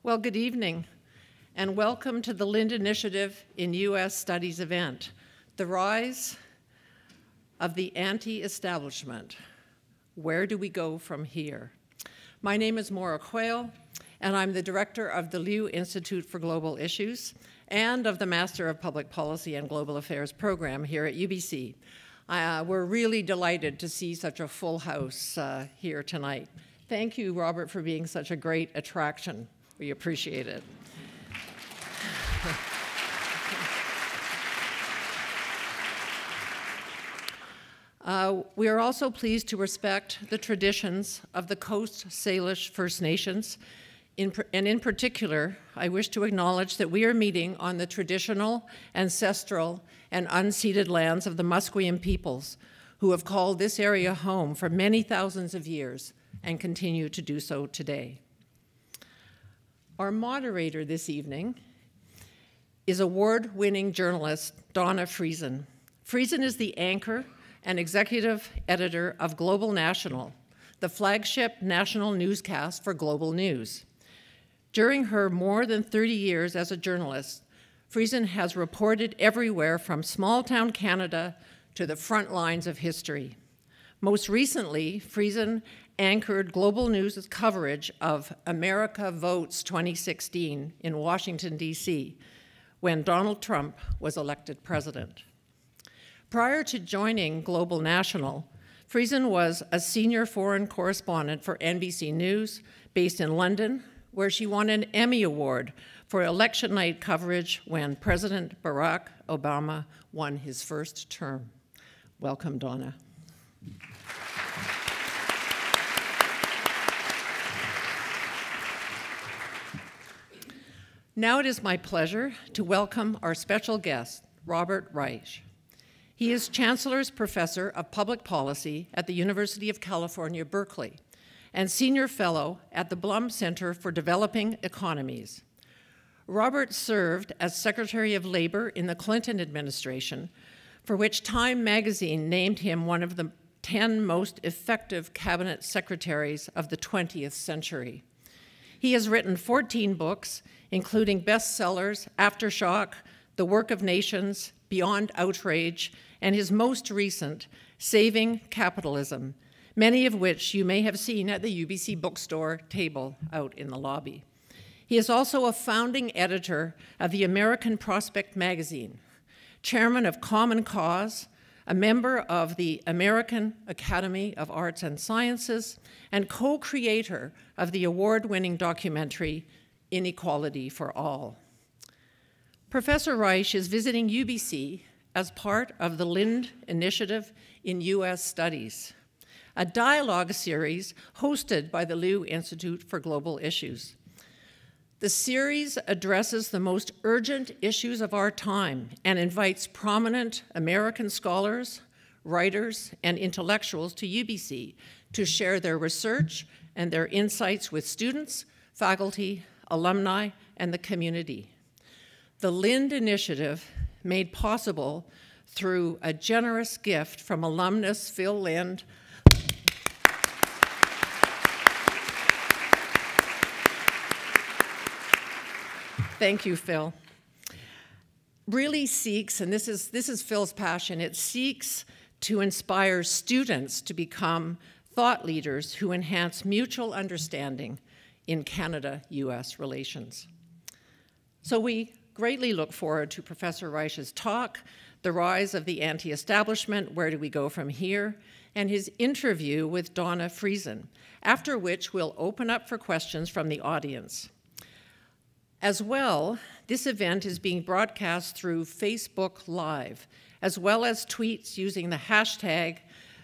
Well, good evening, and welcome to the Lind Initiative in U.S. Studies event, The Rise of the Anti-Establishment. Where do we go from here? My name is Maura Quayle, and I'm the director of the Liu Institute for Global Issues and of the Master of Public Policy and Global Affairs program here at UBC. We're really delighted to see such a full house here tonight. Thank you, Robert, for being such a great attraction. We appreciate it. We are also pleased to respect the traditions of the Coast Salish First Nations. And in particular, I wish to acknowledge that we are meeting on the traditional, ancestral, and unceded lands of the Musqueam peoples, who have called this area home for many thousands of years and continue to do so today. Our moderator this evening is award-winning journalist Dawna Friesen. Friesen is the anchor and executive editor of Global National, the flagship national newscast for global news. During her more than 30 years as a journalist, Friesen has reported everywhere from small-town Canada to the front lines of history. Most recently, Friesen anchored Global News' coverage of America Votes 2016 in Washington, D.C., when Donald Trump was elected president. Prior to joining Global National, Friesen was a senior foreign correspondent for NBC News based in London, where she won an Emmy Award for election night coverage when President Barack Obama won his first term. Welcome, Dawna. Now it is my pleasure to welcome our special guest, Robert Reich. He is Chancellor's Professor of Public Policy at the University of California, Berkeley, and Senior Fellow at the Blum Center for Developing Economies. Robert served as Secretary of Labor in the Clinton administration, for which Time magazine named him one of the 10 most effective cabinet secretaries of the 20th century. He has written 14 books, including bestsellers Aftershock, The Work of Nations, Beyond Outrage, and his most recent, Saving Capitalism, many of which you may have seen at the UBC bookstore table out in the lobby. He is also a founding editor of the American Prospect magazine, chairman of Common Cause, a member of the American Academy of Arts and Sciences, and co-creator of the award-winning documentary Inequality for All. Professor Reich is visiting UBC as part of the Lind Initiative in U.S. Studies, a dialogue series hosted by the Liu Institute for Global Issues. The series addresses the most urgent issues of our time and invites prominent American scholars, writers, and intellectuals to UBC to share their research and their insights with students, faculty, alumni, and the community. The Lind Initiative, made possible through a generous gift from alumnus Phil Lind, thank you, Phil, really seeks, and this is Phil's passion, it seeks to inspire students to become thought leaders who enhance mutual understanding in Canada-US relations. So we greatly look forward to Professor Reich's talk, The Rise of the Anti-Establishment, Where Do We Go From Here, and his interview with Dawna Friesen, after which we'll open up for questions from the audience. As well, this event is being broadcast through Facebook Live, as well as tweets using the hashtag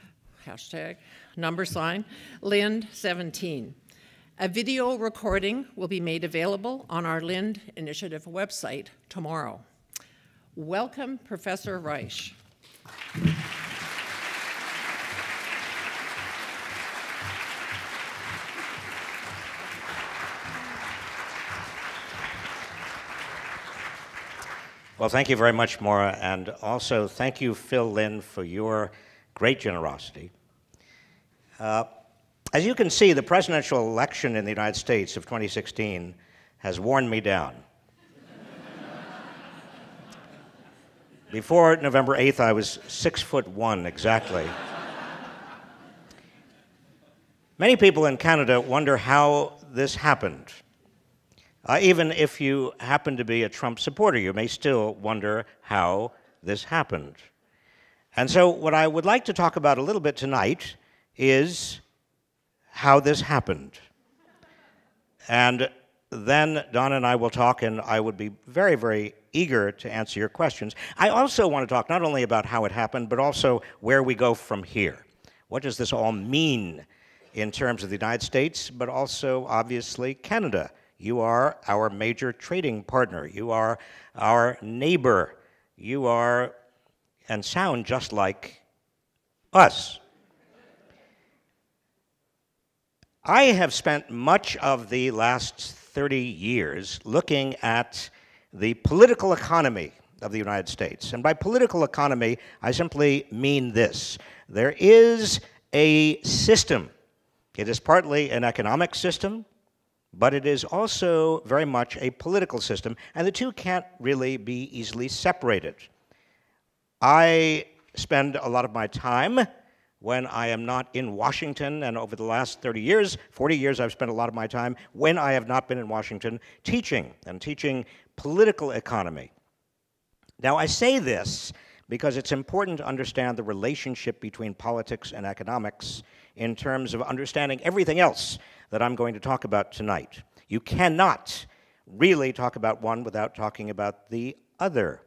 Lind17. A video recording will be made available on our Lind Initiative website tomorrow. Welcome, Professor Reich. Well, thank you very much, Maura, and also thank you, Phil Lind, for your great generosity. As you can see, the presidential election in the United States of 2016 has worn me down. Before November 8th, I was 6'1" exactly. Many people in Canada wonder how this happened. Even if you happen to be a Trump supporter, you may still wonder how this happened. And so what I would like to talk about a little bit tonight is how this happened. And then Dawna and I will talk, and I would be very, very eager to answer your questions. I also want to talk not only about how it happened, but also where we go from here. What does this all mean in terms of the United States, but also, obviously, Canada? You are our major trading partner. You are our neighbor. You are, and sound just like us. I have spent much of the last 30 years looking at the political economy of the United States. And by political economy, I simply mean this. There is a system. It is partly an economic system, but it is also very much a political system, and the two can't really be easily separated. I spend a lot of my time when I am not in Washington, and over the last 30 years, 40 years, I've spent a lot of my time when I have not been in Washington teaching, and teaching political economy. Now, I say this because it's important to understand the relationship between politics and economics in terms of understanding everything else that I'm going to talk about tonight. You cannot really talk about one without talking about the other.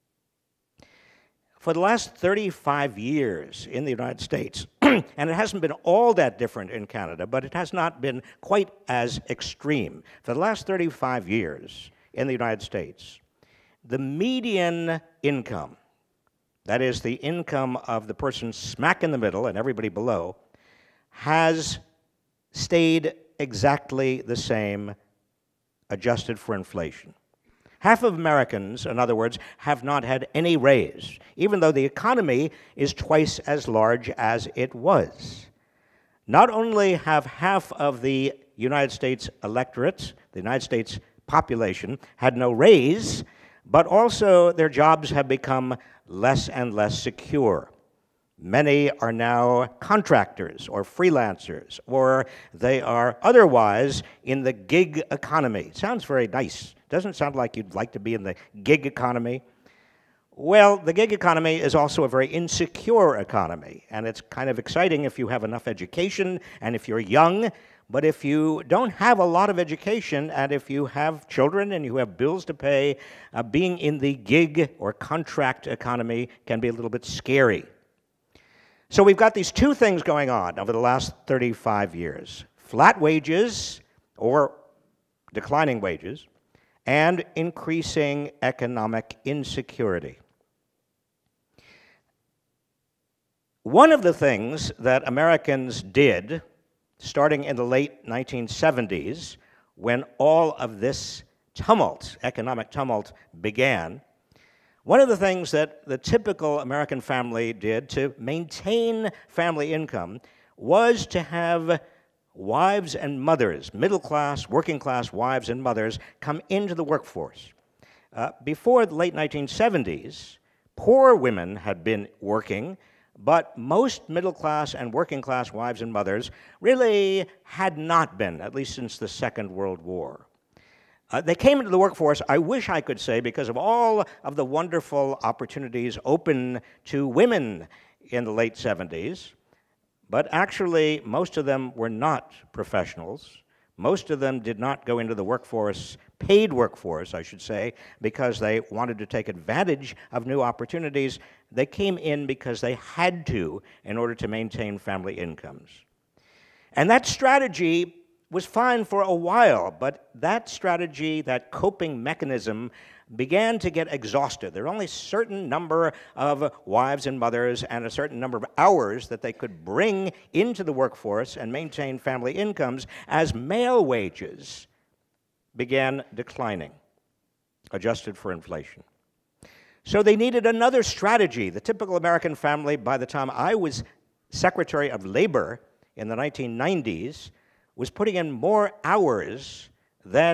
For the last 35 years in the United States, and it hasn't been all that different in Canada, but it has not been quite as extreme. For the last 35 years in the United States, the median income, that is the income of the person smack in the middle and everybody below, has stayed exactly the same, adjusted for inflation. Half of Americans, in other words, have not had any raise, even though the economy is twice as large as it was. Not only have half of the United States electorate, the United States population, had no raise, but also their jobs have become less and less secure. Many are now contractors or freelancers, or they are otherwise in the gig economy. Sounds very nice. Doesn't sound like you'd like to be in the gig economy. Well, the gig economy is also a very insecure economy, and it's kind of exciting if you have enough education and if you're young, but if you don't have a lot of education and if you have children and you have bills to pay, being in the gig or contract economy can be a little bit scary. So we've got these two things going on over the last 35 years. Flat wages, or declining wages, and increasing economic insecurity. One of the things that Americans did, starting in the late 1970s, when all of this tumult, economic tumult, began, one of the things that the typical American family did to maintain family income was to have wives and mothers, middle-class, working-class wives and mothers, come into the workforce. Before the late 1970s, poor women had been working, but most middle-class and working-class wives and mothers really had not been, at least since the Second World War. They came into the workforce, I wish I could say, because of all of the wonderful opportunities open to women in the late 70s, but actually most of them were not professionals. Most of them did not go into the workforce, paid workforce, I should say, because they wanted to take advantage of new opportunities. They came in because they had to in order to maintain family incomes. And that strategy was fine for a while, but that strategy, that coping mechanism, began to get exhausted. There were only a certain number of wives and mothers and a certain number of hours that they could bring into the workforce and maintain family incomes as male wages began declining, adjusted for inflation. So they needed another strategy. The typical American family, by the time I was Secretary of Labor in the 1990s, was putting in more hours than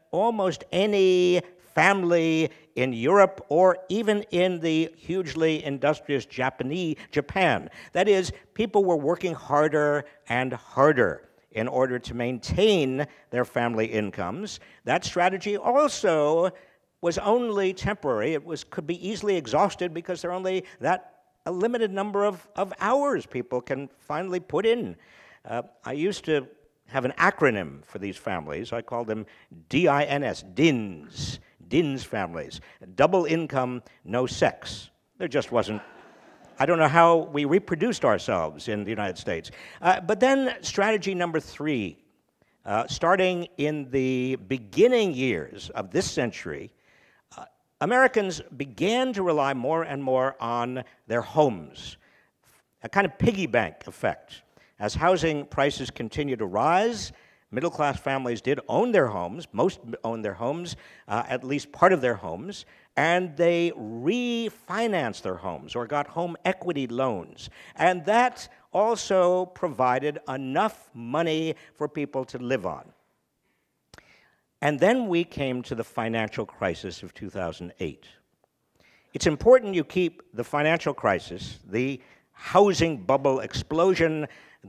almost any family in Europe or even in the hugely industrious Japan. That is, people were working harder and harder in order to maintain their family incomes. That strategy also was only temporary. It could be easily exhausted because there are only a limited number of hours people can finally put in. I used to have an acronym for these families. I called them DINS, DINS families. Double income, no sex. There just wasn't. I don't know how we reproduced ourselves in the United States. But then strategy number 3, starting in the beginning years of this century, Americans began to rely more and more on their homes, a kind of piggy bank effect. As housing prices continued to rise, middle-class families did own their homes, most owned their homes, at least part of their homes, and they refinanced their homes or got home equity loans. And that also provided enough money for people to live on. And then we came to the financial crisis of 2008. It's important you keep the financial crisis, the housing bubble explosion,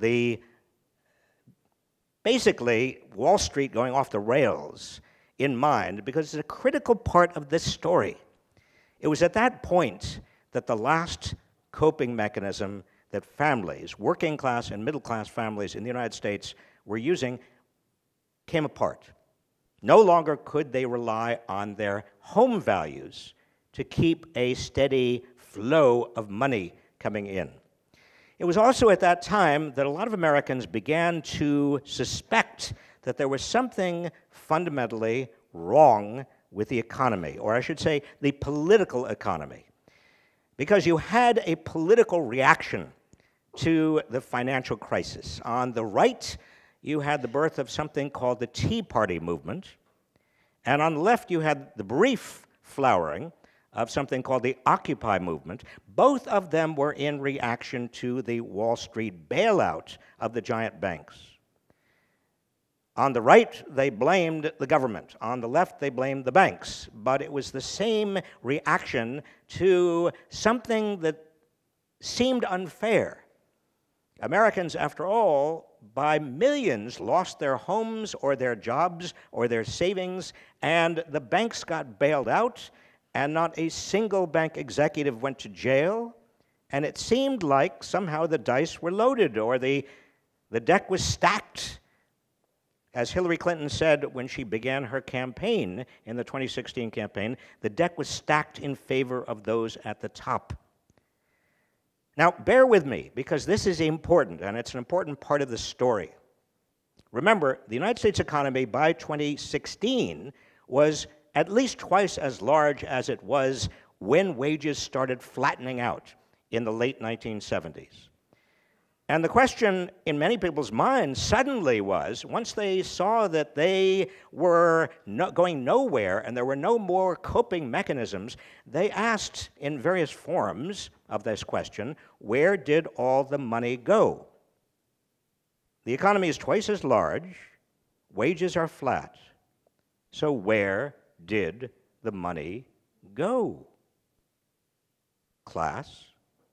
basically Wall Street going off the rails in mind, because it's a critical part of this story. It was at that point that the last coping mechanism that families, working class and middle class families in the United States were using, came apart. No longer could they rely on their home values to keep a steady flow of money coming in. It was also at that time that a lot of Americans began to suspect that there was something fundamentally wrong with the economy, or I should say the political economy, because you had a political reaction to the financial crisis. On the right, you had the birth of something called the Tea Party movement, and on the left, you had the brief flowering of something called the Occupy movement. Both of them were in reaction to the Wall Street bailout of the giant banks. On the right, they blamed the government. On the left, they blamed the banks. But it was the same reaction to something that seemed unfair. Americans, after all, by millions lost their homes or their jobs or their savings, and the banks got bailed out, and not a single bank executive went to jail, and it seemed like somehow the dice were loaded or the deck was stacked. As Hillary Clinton said when she began her campaign in the 2016 campaign, the deck was stacked in favor of those at the top. Now, bear with me, because this is important, and it's an important part of the story. Remember, the United States economy by 2016 was at least twice as large as it was when wages started flattening out in the late 1970s. And the question in many people's minds suddenly was, once they saw that they were going nowhere and there were no more coping mechanisms, they asked in various forms of this question, where did all the money go? The economy is twice as large, wages are flat, so where did the money go? Class?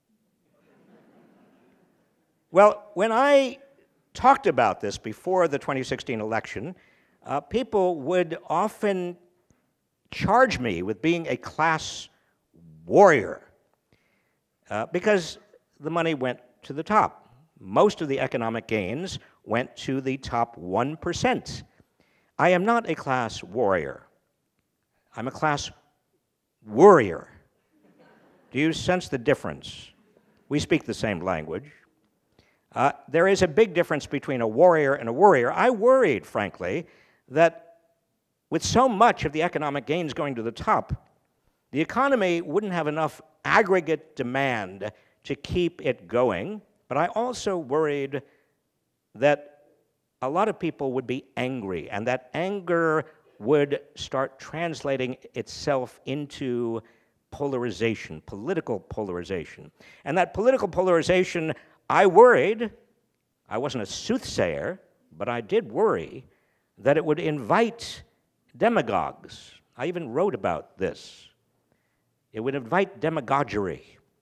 Well, when I talked about this before the 2016 election, people would often charge me with being a class warrior because the money went to the top. Most of the economic gains went to the top 1%. I am not a class warrior. I'm a class worrier. Do you sense the difference? We speak the same language. There is a big difference between a warrior and a worrier. I worried, frankly, that with so much of the economic gains going to the top, the economy wouldn't have enough aggregate demand to keep it going. But I also worried that a lot of people would be angry, and that anger would start translating itself into polarization, political polarization. And that political polarization, I worried, I wasn't a soothsayer, but I did worry that it would invite demagogues. I even wrote about this. It would invite demagoguery.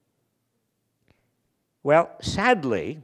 Well, sadly,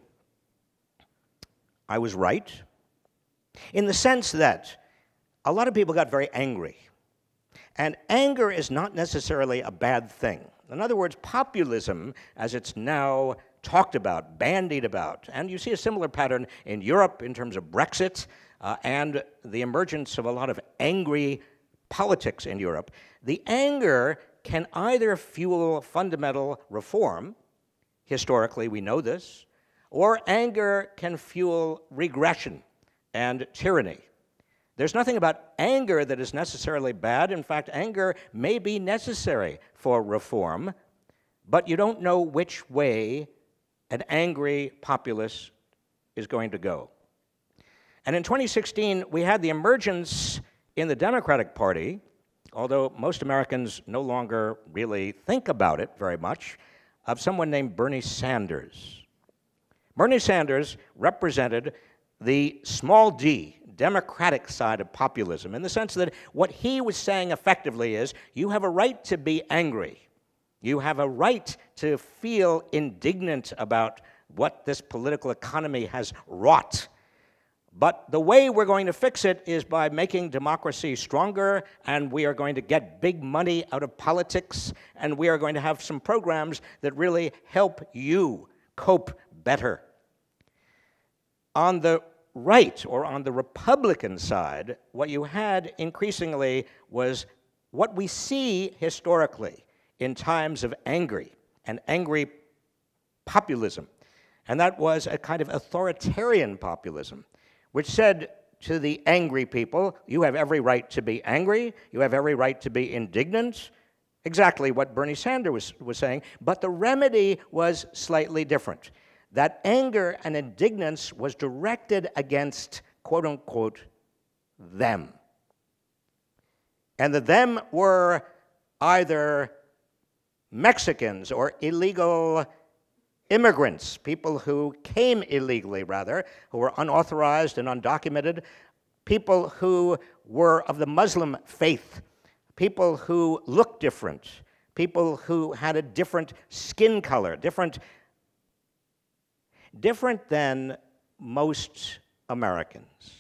I was right, in the sense that a lot of people got very angry. And anger is not necessarily a bad thing. In other words, populism, as it's now talked about, bandied about, and you see a similar pattern in Europe in terms of Brexit and the emergence of a lot of angry politics in Europe, the anger can either fuel fundamental reform, historically we know this, or anger can fuel regression and tyranny. There's nothing about anger that is necessarily bad. In fact, anger may be necessary for reform, but you don't know which way an angry populace is going to go. And in 2016, we had the emergence in the Democratic Party, although most Americans no longer really think about it very much, of someone named Bernie Sanders. Bernie Sanders represented the small d, Democratic side of populism, in the sense that what he was saying effectively is, you have a right to be angry. You have a right to feel indignant about what this political economy has wrought. But the way we're going to fix it is by making democracy stronger, and we are going to get big money out of politics, and we are going to have some programs that really help you cope better. On the right, or on the Republican side, what you had increasingly was what we see historically in times of angry populism. And that was a kind of authoritarian populism, which said to the angry people, you have every right to be angry, you have every right to be indignant, exactly what Bernie Sanders was saying, but the remedy was slightly different. That anger and indignance was directed against, quote unquote, them. And the them were either Mexicans or illegal immigrants, people who came illegally, rather, who were unauthorized and undocumented, people who were of the Muslim faith, people who looked different, people who had a different skin color, different than most Americans.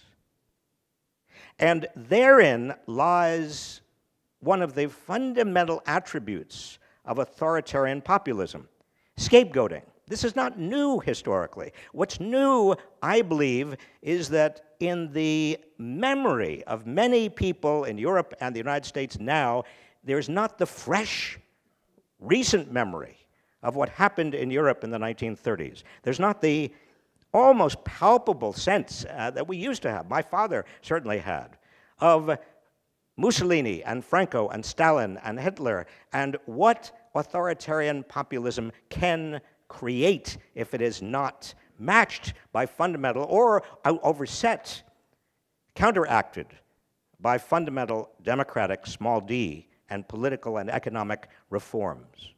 And therein lies one of the fundamental attributes of authoritarian populism, scapegoating. This is not new historically. What's new, I believe, is that in the memory of many people in Europe and the United States now, there's not the fresh, recent memory of what happened in Europe in the 1930s. There's not the almost palpable sense that we used to have, my father certainly had, of Mussolini and Franco and Stalin and Hitler, and what authoritarian populism can create if it is not matched by fundamental or overset, counteracted by fundamental democratic, small d, and political and economic reforms.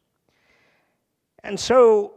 And so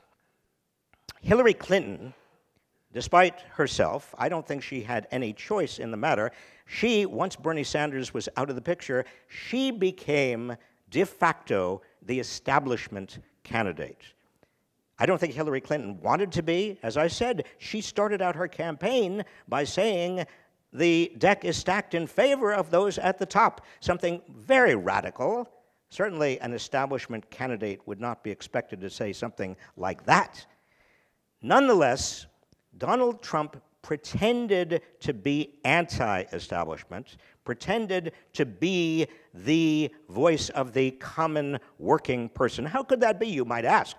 Hillary Clinton, despite herself, I don't think she had any choice in the matter. She, once Bernie Sanders was out of the picture, she became de facto the establishment candidate. I don't think Hillary Clinton wanted to be. As I said, she started out her campaign by saying the deck is stacked in favor of those at the top, something very radical. Certainly an establishment candidate would not be expected to say something like that. Nonetheless, Donald Trump pretended to be anti-establishment, pretended to be the voice of the common working person. How could that be, you might ask?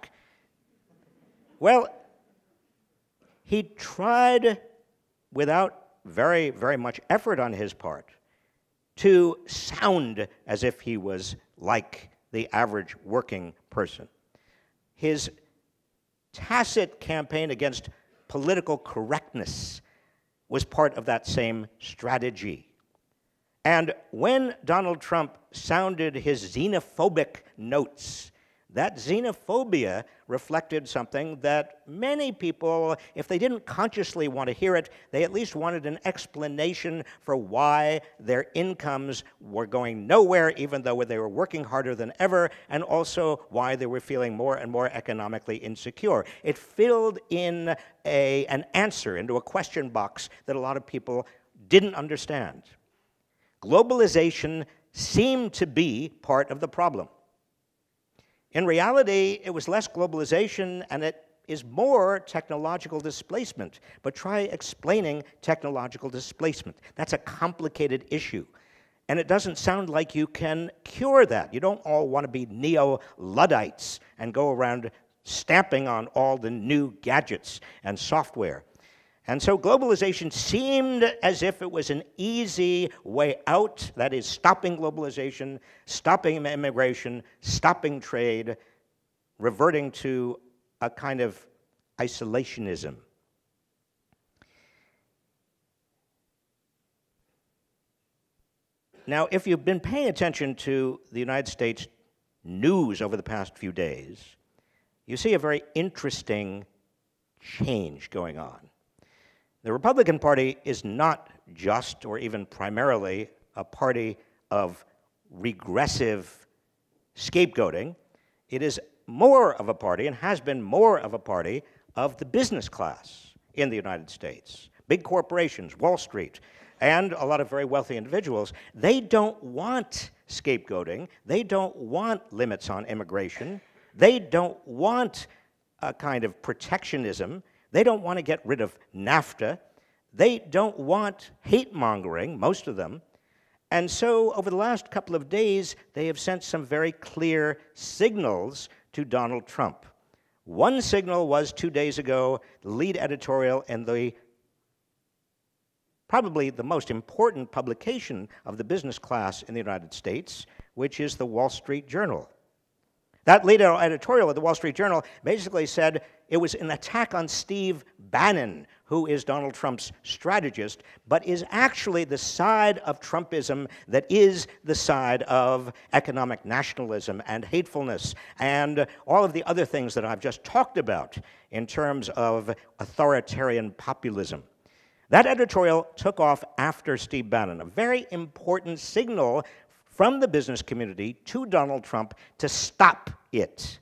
Well, he tried, without very, very much effort on his part, to sound as if he was like the average working person. His tacit campaign against political correctness was part of that same strategy. And when Donald Trump sounded his xenophobic notes, That xenophobia reflected something that many people, if they didn't consciously want to hear it, they at least wanted an explanation for why their incomes were going nowhere, even though they were working harder than ever, and also why they were feeling more and more economically insecure. It filled in an answer into a question box that a lot of people didn't understand. Globalization seemed to be part of the problem. In reality, it was less globalization and it is more technological displacement. But try explaining technological displacement. That's a complicated issue. And it doesn't sound like you can cure that. You don't all want to be neo-Luddites and go around stamping on all the new gadgets and software. And so globalization seemed as if it was an easy way out, that is, stopping globalization, stopping immigration, stopping trade, reverting to a kind of isolationism. Now, if you've been paying attention to the United States news over the past few days, you see a very interesting change going on. The Republican Party is not just or even primarily a party of regressive scapegoating. It is more of a party, and has been more of a party, of the business class in the United States. Big corporations, Wall Street, and a lot of very wealthy individuals. They don't want scapegoating. They don't want limits on immigration. They don't want a kind of protectionism. They don't want to get rid of NAFTA. They don't want hate-mongering, most of them. And so over the last couple of days, they have sent some very clear signals to Donald Trump. One signal was 2 days ago, the lead editorial in probably the most important publication of the business class in the United States, which is the Wall Street Journal. That lead editorial of the Wall Street Journal basically said it was an attack on Steve Bannon, who is Donald Trump's strategist, but is actually the side of Trumpism that is the side of economic nationalism and hatefulness and all of the other things that I've just talked about in terms of authoritarian populism. That editorial took off after Steve Bannon, a very important signal from the business community to Donald Trump to stop it.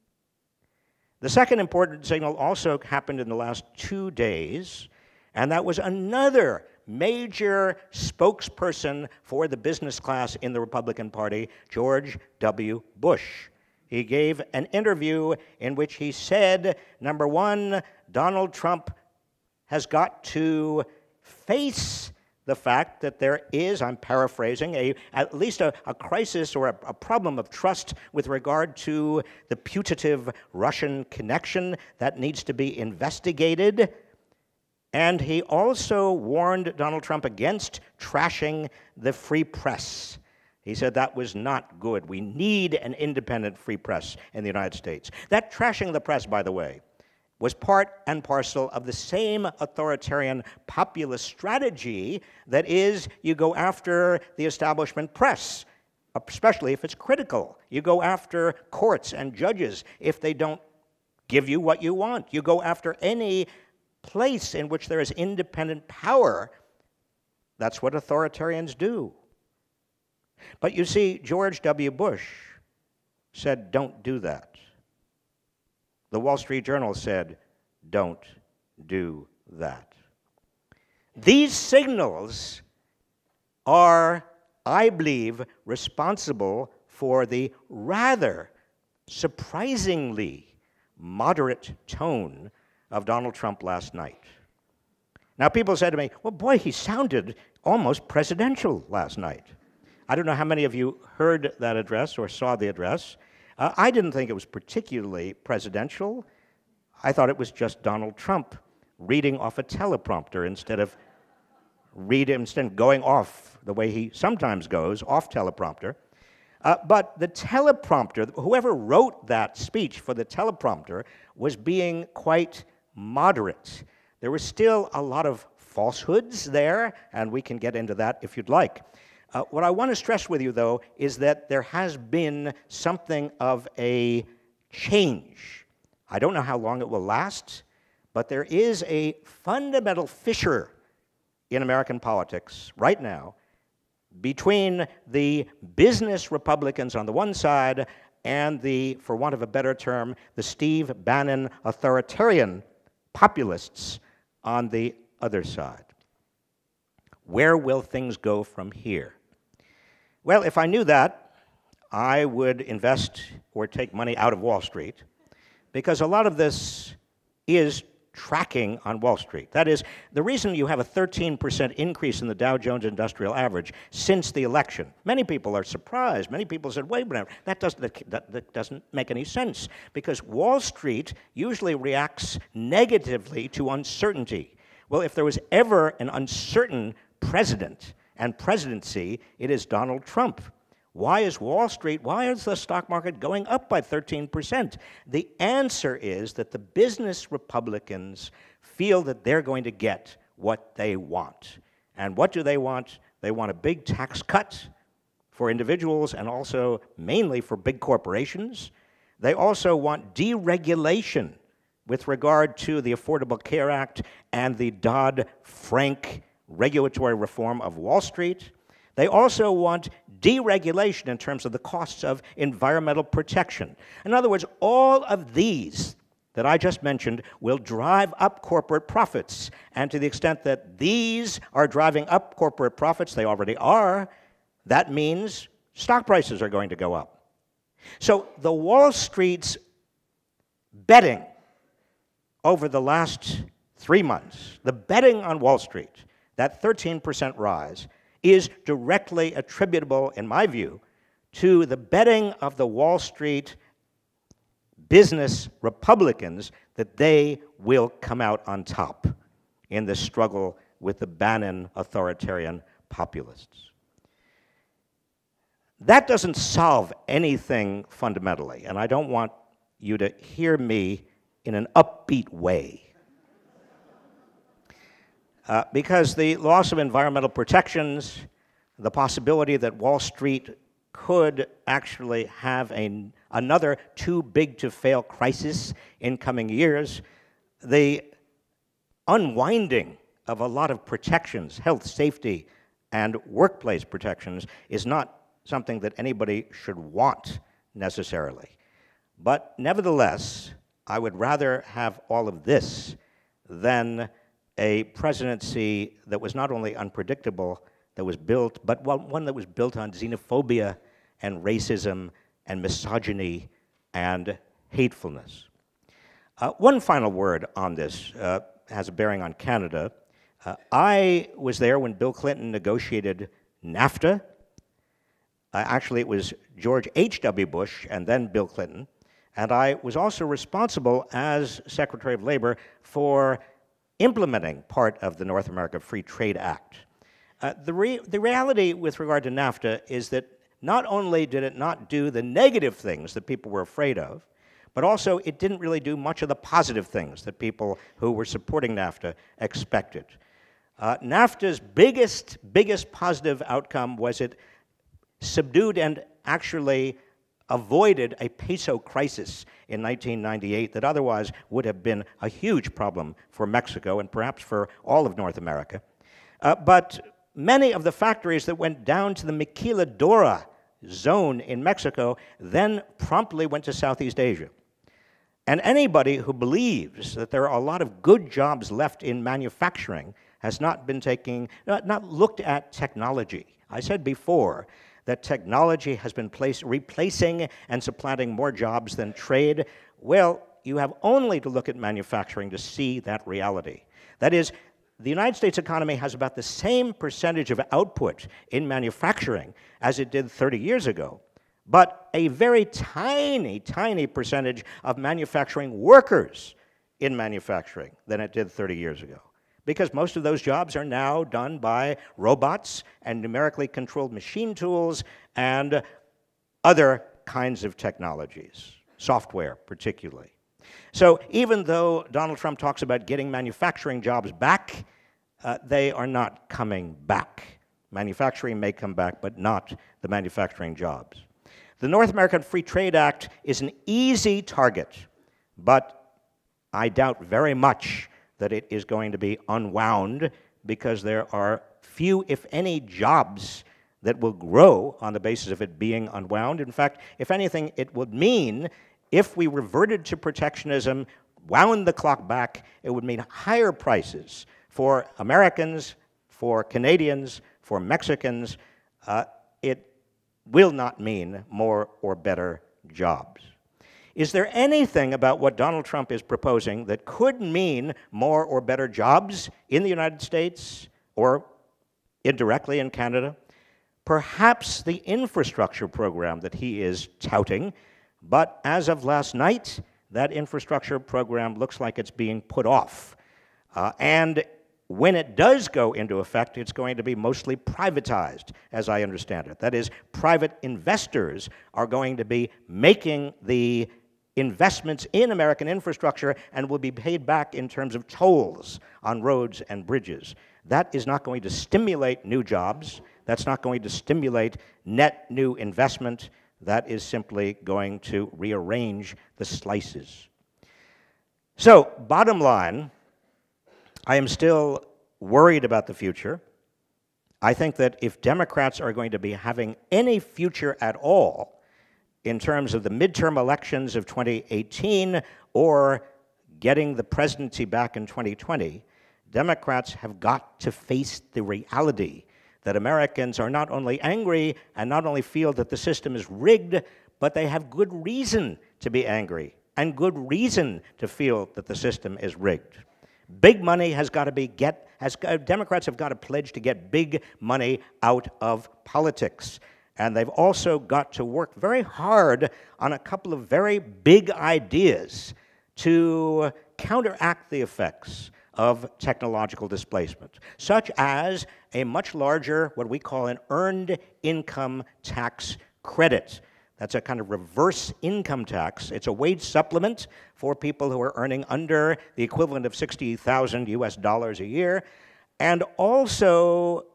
The second important signal also happened in the last 2 days, and that was another major spokesperson for the business class in the Republican Party, George W. Bush. He gave an interview in which he said, number one, Donald Trump has got to face the fact that there is, I'm paraphrasing, at least a crisis or a problem of trust with regard to the putative Russian connection that needs to be investigated. And he also warned Donald Trump against trashing the free press. He said that was not good. We need an independent free press in the United States. That trashing the press, by the way, was part and parcel of the same authoritarian populist strategy that is, you go after the establishment press, especially if it's critical. You go after courts and judges if they don't give you what you want. You go after any place in which there is independent power. That's what authoritarians do. But you see, George W. Bush said, don't do that. The Wall Street Journal said, don't do that. These signals are, I believe, responsible for the rather surprisingly moderate tone of Donald Trump last night. Now, people said to me, well, boy, he sounded almost presidential last night. I don't know how many of you heard that address or saw the address. I didn't think it was particularly presidential. I thought it was just Donald Trump reading off a teleprompter instead of going off the way he sometimes goes, off teleprompter. But the teleprompter, whoever wrote that speech for the teleprompter, was being quite moderate. There was still a lot of falsehoods there, and we can get into that if you'd like. What I want to stress with you, though, is that there has been something of a change. I don't know how long it will last, but there is a fundamental fissure in American politics right now between the business Republicans on the one side and the, for want of a better term, the Steve Bannon authoritarian populists on the other side. Where will things go from here? Well, if I knew that, I would invest or take money out of Wall Street, because a lot of this is tracking on Wall Street. That is, the reason you have a 13% increase in the Dow Jones Industrial Average since the election. Many people are surprised. Many people said, wait a minute, that doesn't make any sense, because Wall Street usually reacts negatively to uncertainty. Well, if there was ever an uncertain president and presidency, it is Donald Trump. Why is Wall Street, why is the stock market going up by 13%? The answer is that the business Republicans feel that they're going to get what they want. And what do they want? They want a big tax cut for individuals and also mainly for big corporations. They also want deregulation with regard to the Affordable Care Act and the Dodd-Frank regulatory reform of Wall Street. They also want deregulation in terms of the costs of environmental protection. In other words, all of these that I just mentioned will drive up corporate profits. And to the extent that these are driving up corporate profits, they already are, that means stock prices are going to go up. So the Wall Street's betting over the last 3 months, the betting on Wall Street, that 13% rise, is directly attributable, in my view, to the betting of the Wall Street business Republicans that they will come out on top in this struggle with the Bannon authoritarian populists. That doesn't solve anything fundamentally, and I don't want you to hear me in an upbeat way. Because the loss of environmental protections, the possibility that Wall Street could actually have another too-big-to-fail crisis in coming years, the unwinding of a lot of protections, health, safety, and workplace protections, is not something that anybody should want necessarily. But nevertheless, I would rather have all of this than a presidency that was not only unpredictable, that was built, but one that was built on xenophobia and racism and misogyny and hatefulness. One final word on this has a bearing on Canada. I was there when Bill Clinton negotiated NAFTA. Actually, it was George H.W. Bush and then Bill Clinton. And I was also responsible as Secretary of Labor for implementing part of the North America Free Trade Act. The reality with regard to NAFTA is that not only did it not do the negative things that people were afraid of, but also it didn't really do much of the positive things that people who were supporting NAFTA expected. NAFTA's biggest positive outcome was it subdued and actually avoided a peso crisis in 1998 that otherwise would have been a huge problem for Mexico and perhaps for all of North America. But many of the factories that went down to the Maquiladora zone in Mexico then promptly went to Southeast Asia. And anybody who believes that there are a lot of good jobs left in manufacturing has not looked at technology. I said before that technology has been replacing and supplanting more jobs than trade. Well, you have only to look at manufacturing to see that reality. That is, the United States economy has about the same percentage of output in manufacturing as it did 30 years ago, but a very tiny, tiny percentage of manufacturing workers in manufacturing than it did 30 years ago, because most of those jobs are now done by robots and numerically controlled machine tools and other kinds of technologies, software particularly. So even though Donald Trump talks about getting manufacturing jobs back, they are not coming back. Manufacturing may come back, but not the manufacturing jobs. The North American Free Trade Act is an easy target, but I doubt very much that it is going to be unwound because there are few, if any, jobs that will grow on the basis of it being unwound. In fact, if anything, it would mean, if we reverted to protectionism, wound the clock back, it would mean higher prices for Americans, for Canadians, for Mexicans. It will not mean more or better jobs. Is there anything about what Donald Trump is proposing that could mean more or better jobs in the United States or indirectly in Canada? Perhaps the infrastructure program that he is touting, but as of last night, that infrastructure program looks like it's being put off. And when it does go into effect, it's going to be mostly privatized, as I understand it. That is, private investors are going to be making the investments in American infrastructure and will be paid back in terms of tolls on roads and bridges. That is not going to stimulate new jobs. That's not going to stimulate net new investment. That is simply going to rearrange the slices. So, bottom line, I am still worried about the future. I think that if Democrats are going to be having any future at all in terms of the midterm elections of 2018 or getting the presidency back in 2020, Democrats have got to face the reality that Americans are not only angry and not only feel that the system is rigged, but they have good reason to be angry and good reason to feel that the system is rigged. Big money has got to be Democrats have got to pledge to get big money out of politics. And they've also got to work very hard on a couple of very big ideas to counteract the effects of technological displacement, such as a much larger, what we call an earned income tax credit. That's a kind of reverse income tax. It's a wage supplement for people who are earning under the equivalent of $60,000 US a year, and also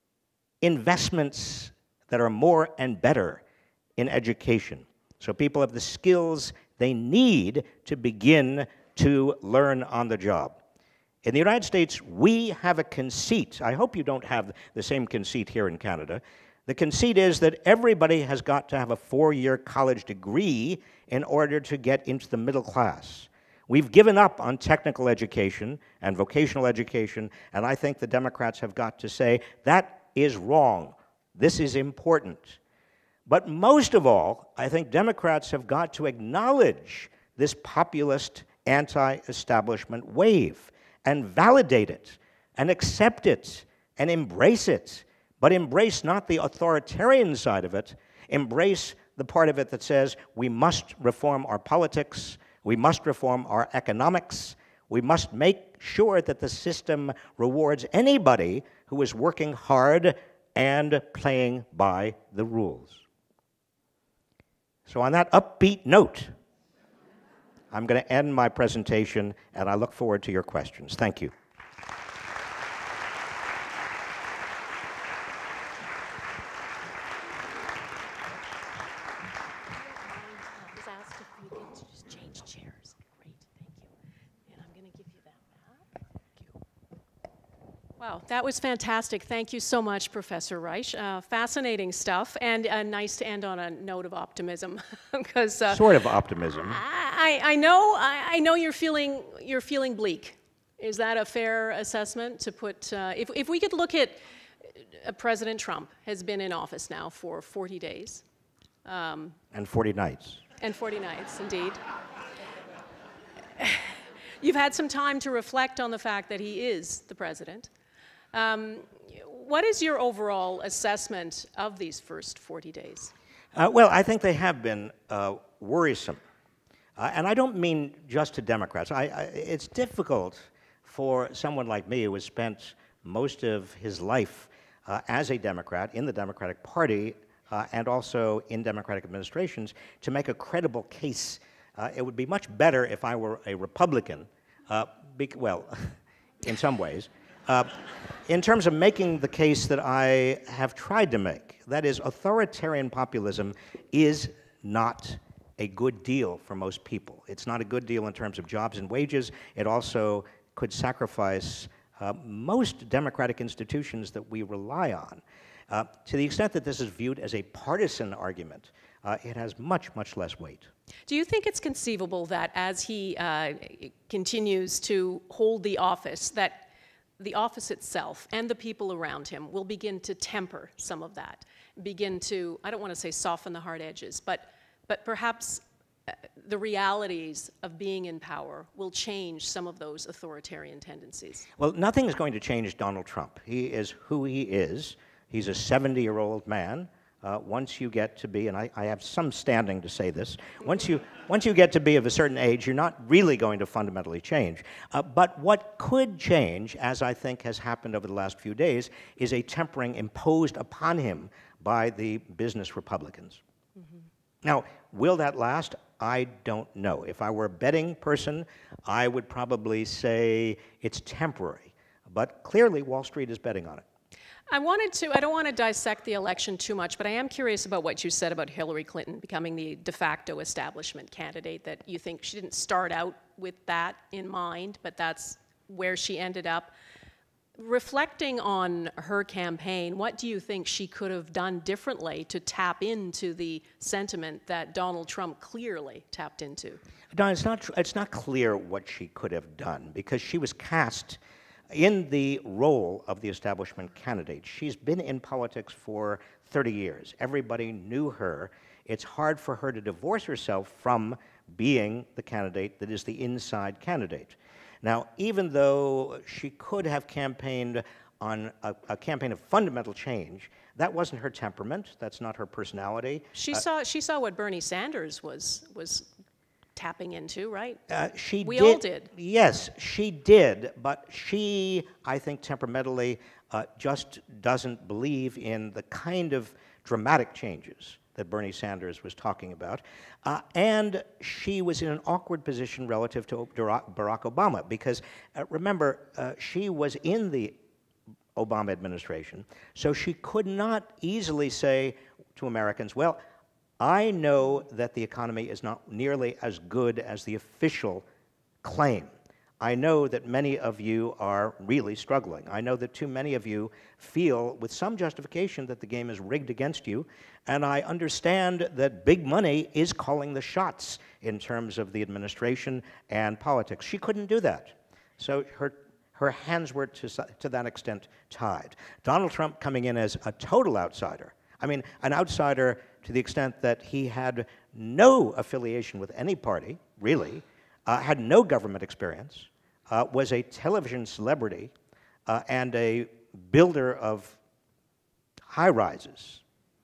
investments that are more and better in education. So people have the skills they need to begin to learn on the job. In the United States, we have a conceit. I hope you don't have the same conceit here in Canada. The conceit is that everybody has got to have a 4-year college degree in order to get into the middle class. We've given up on technical education and vocational education, and I think the Democrats have got to say, that is wrong. This is important. But most of all, I think Democrats have got to acknowledge this populist, anti-establishment wave and validate it and accept it and embrace it. But embrace not the authoritarian side of it. Embrace the part of it that says we must reform our politics, we must reform our economics, we must make sure that the system rewards anybody who is working hard and playing by the rules. So on that upbeat note, I'm going to end my presentation, and I look forward to your questions. Thank you. Wow, that was fantastic. Thank you so much, Professor Reich. Fascinating stuff, and nice to end on a note of optimism. Because sort of optimism. I know you're feeling bleak. Is that a fair assessment to put? If we could look at President Trump has been in office now for 40 days. And 40 nights. And 40 nights, indeed. You've had some time to reflect on the fact that he is the president. What is your overall assessment of these first 40 days? Well, I think they have been worrisome. And I don't mean just to Democrats. It's difficult for someone like me who has spent most of his life as a Democrat in the Democratic Party and also in Democratic administrations to make a credible case. It would be much better if I were a Republican, well, in some ways. In terms of making the case that I have tried to make, that is, authoritarian populism is not a good deal for most people. It's not a good deal in terms of jobs and wages. It also could sacrifice most democratic institutions that we rely on. To the extent that this is viewed as a partisan argument, it has much, much less weight. Do you think it's conceivable that as he continues to hold the office, that the office itself and the people around him will begin to temper some of that, begin to, I don't want to say soften the hard edges, but perhaps the realities of being in power will change some of those authoritarian tendencies? Well, nothing is going to change Donald Trump. He is who he is. He's a 70-year-old man. Once you get to be, and I have some standing to say this, once you get to be of a certain age, you're not really going to fundamentally change. But what could change, as I think has happened over the last few days, is a tempering imposed upon him by the business Republicans. Mm-hmm. Now, will that last? I don't know. If I were a betting person, I would probably say it's temporary. But clearly, Wall Street is betting on it. I don't want to dissect the election too much, but I am curious about what you said about Hillary Clinton becoming the de facto establishment candidate, that you think she didn't start out with that in mind, but that's where she ended up. Reflecting on her campaign, what do you think she could have done differently to tap into the sentiment that Donald Trump clearly tapped into? Dawna, it's not clear what she could have done, because she was cast in the role of the establishment candidate. She's been in politics for 30 years. Everybody knew her. It's hard for her to divorce herself from being the candidate that is the inside candidate. Now, even though she could have campaigned on a campaign of fundamental change, that wasn't her temperament. That's not her personality. She saw what Bernie Sanders was tapping into, right? We all did. Yes, she did, but she, I think, temperamentally just doesn't believe in the kind of dramatic changes that Bernie Sanders was talking about. And she was in an awkward position relative to Barack Obama, because remember, she was in the Obama administration, so she could not easily say to Americans, well, I know that the economy is not nearly as good as the official claim. I know that many of you are really struggling. I know that too many of you feel with some justification that the game is rigged against you, and I understand that big money is calling the shots in terms of the administration and politics. She couldn't do that. So her hands were, to that extent, tied. Donald Trump coming in as a total outsider, I mean, an outsider to the extent that he had no affiliation with any party, really, had no government experience, was a television celebrity, and a builder of high-rises.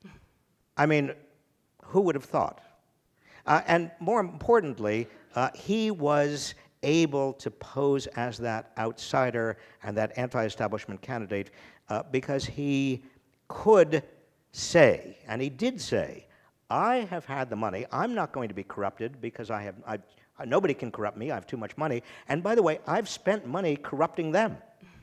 I mean, who would have thought? And more importantly, he was able to pose as that outsider and that anti-establishment candidate because he could say, and he did say, I have had the money. I'm not going to be corrupted because nobody can corrupt me. I have too much money. And by the way, I've spent money corrupting them.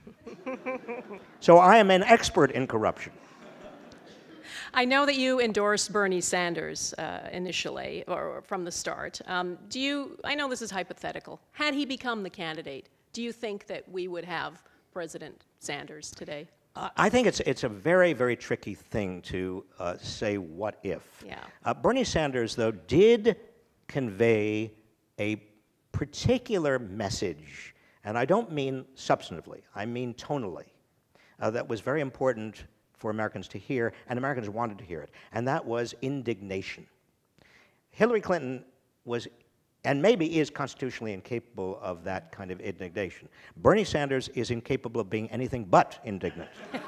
So I am an expert in corruption. I know that you endorsed Bernie Sanders initially, or from the start. I know this is hypothetical. Had he become the candidate, do you think that we would have President Sanders today? I think it's a very, very tricky thing to say what if. Yeah. Bernie Sanders, though, did convey a particular message, and I don't mean substantively, I mean tonally, that was very important for Americans to hear, and Americans wanted to hear it, and that was indignation. Hillary Clinton was, and maybe is, constitutionally incapable of that kind of indignation. Bernie Sanders is incapable of being anything but indignant.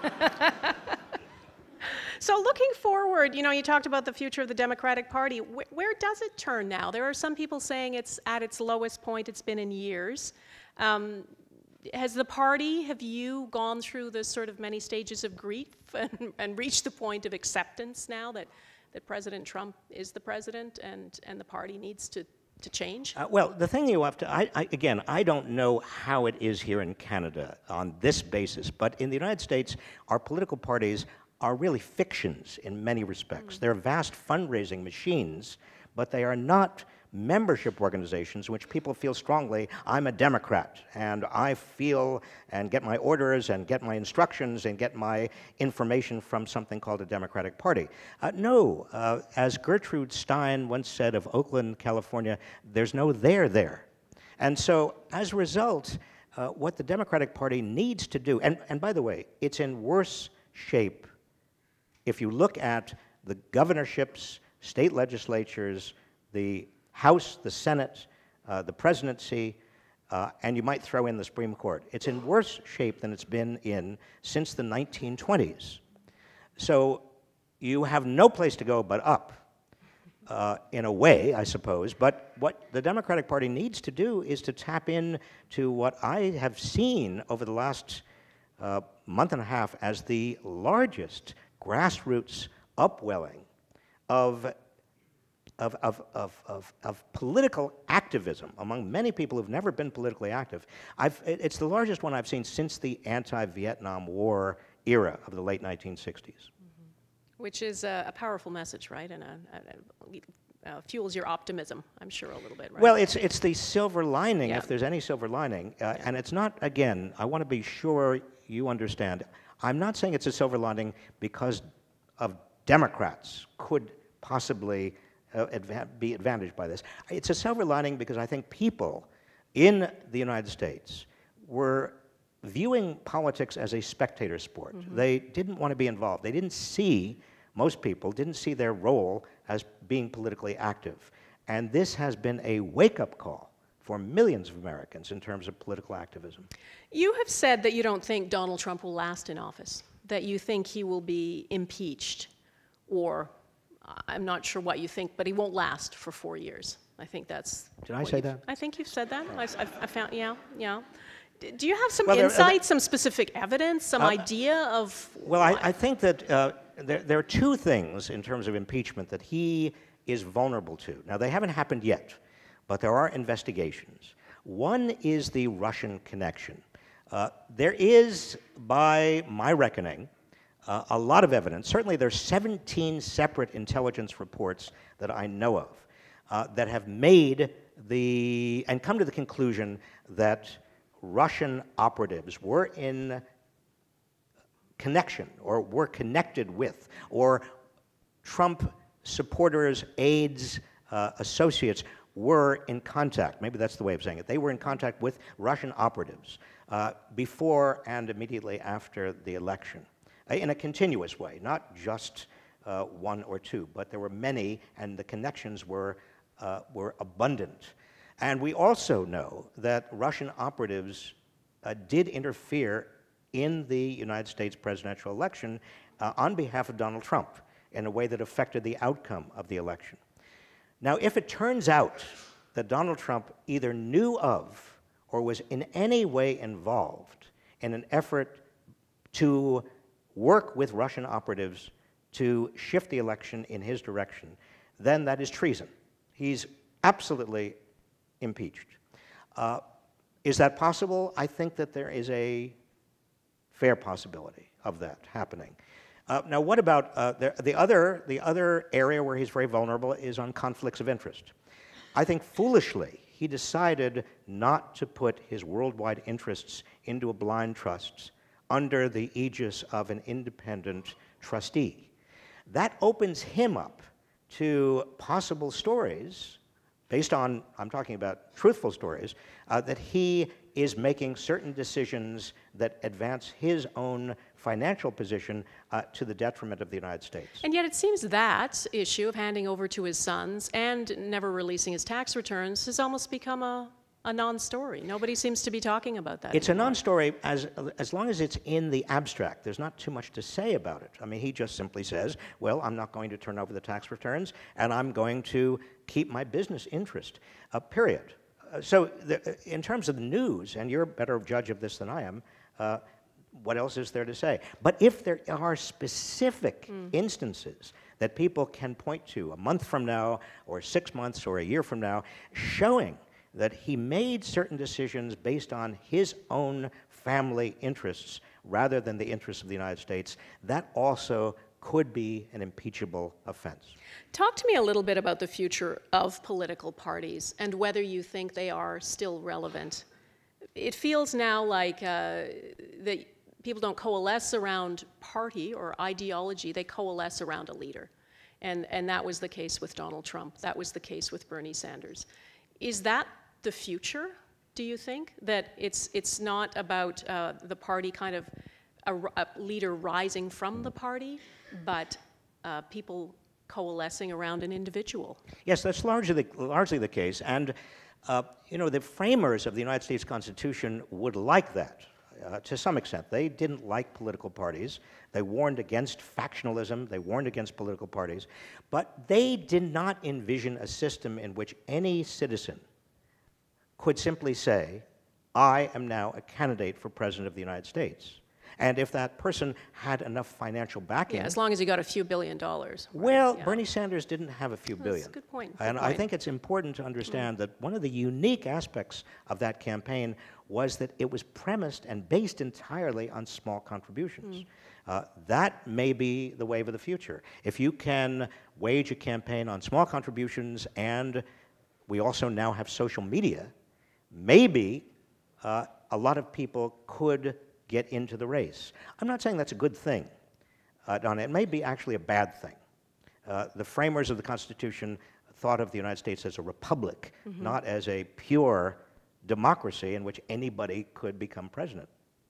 So looking forward, you talked about the future of the Democratic Party. Where does it turn now? There are some people saying it's at its lowest point it's been in years. Has the party, have you gone through the sort of many stages of grief and reached the point of acceptance now that President Trump is the president and the party needs to change? Well, the thing you have to, again, I don't know how it is here in Canada on this basis, but in the United States, our political parties are really fictions in many respects. They're vast fundraising machines but they are not membership organizations in which people feel strongly, I'm a Democrat, and I feel and get my orders and get my instructions and get my information from something called a Democratic Party. No, as Gertrude Stein once said of Oakland, California, there's no there. And so, as a result, what the Democratic Party needs to do, and by the way, it's in worse shape if you look at the governorships, state legislatures, the House, the Senate, the presidency, and you might throw in the Supreme Court. It's in worse shape than it's been in since the 1920s. So you have no place to go but up, in a way, I suppose. But what the Democratic Party needs to do is to tap into what I have seen over the last month and a half as the largest grassroots upwelling of political activism among many people who've never been politically active. It's the largest one I've seen since the anti-Vietnam War era of the late 1960s. Which is a powerful message, right? And fuels your optimism, I'm sure, a little bit, right? Well, it's the silver lining, if there's any silver lining. And it's not, again, I want to be sure you understand, I'm not saying it's a silver lining because of Democrats could possibly be advantaged by this. It's a silver lining because I think people in the United States were viewing politics as a spectator sport. They didn't want to be involved. They didn't see, most people didn't see their role as being politically active. And this has been a wake-up call for millions of Americans in terms of political activism. You have said that you don't think Donald Trump will last in office, that you think he will be impeached, or I'm not sure what you think, but he won't last for 4 years. I think that's... Did I say that? I think you've said that. I found, yeah. Do you have some insight, some specific evidence, some idea of... Well, I think that there are two things in terms of impeachment that he is vulnerable to. Now, they haven't happened yet, but there are investigations. One is the Russian connection. There is, by my reckoning, a lot of evidence. Certainly, there's 17 separate intelligence reports that I know of that have made and come to the conclusion that Russian operatives were in connection, or were connected with, or Trump supporters, aides, associates were in contact. Maybe that's the way of saying it. They were in contact with Russian operatives before and immediately after the election, in a continuous way, not just one or two, but there were many, and the connections were abundant. And we also know that Russian operatives did interfere in the United States presidential election on behalf of Donald Trump in a way that affected the outcome of the election. Now, if it turns out that Donald Trump either knew of or was in any way involved in an effort to work with Russian operatives to shift the election in his direction, then that is treason. He's absolutely impeached. Is that possible? I think that there is a fair possibility of that happening. Now, what about the other area where he's very vulnerable is on conflicts of interest. I think foolishly he decided not to put his worldwide interests into a blind trust under the aegis of an independent trustee. That opens him up to possible stories based on, I'm talking about truthful stories, that he is making certain decisions that advance his own financial position to the detriment of the United States. And yet it seems that issue of handing over to his sons and never releasing his tax returns has almost become a non-story. Nobody seems to be talking about that It's anymore. a non-story as long as it's in the abstract. There's not too much to say about it. I mean, he just simply says, well, I'm not going to turn over the tax returns, and I'm going to keep my business interest, period. So in terms of the news, and you're a better judge of this than I am, what else is there to say? But if there are specific instances that people can point to a month from now, or 6 months, or a year from now, showing that he made certain decisions based on his own family interests rather than the interests of the United States, that also could be an impeachable offense. Talk to me a little bit about the future of political parties and whether you think they are still relevant. It feels now like that people don't coalesce around party or ideology, they coalesce around a leader. And that was the case with Donald Trump. That was the case with Bernie Sanders. Is that the future, do you think? That it's not about the party kind of a leader rising from the party, but people coalescing around an individual? Yes, that's largely the case. And, you know, the framers of the United States Constitution would like that. To some extent. They didn't like political parties. They warned against factionalism. They warned against political parties. But they did not envision a system in which any citizen could simply say, I am now a candidate for President of the United States. And if that person had enough financial backing... Yeah, as long as he got a few $1 billion. Right? Well, yeah. Bernie Sanders didn't have a few billion. That's a good point. And I think it's important to understand that one of the unique aspects of that campaign was that it was premised and based entirely on small contributions. That may be the wave of the future. If you can wage a campaign on small contributions, and we also now have social media, maybe a lot of people could get into the race. I'm not saying that's a good thing, Dawna. It may be actually a bad thing. The framers of the Constitution thought of the United States as a republic, not as a pure democracy in which anybody could become president.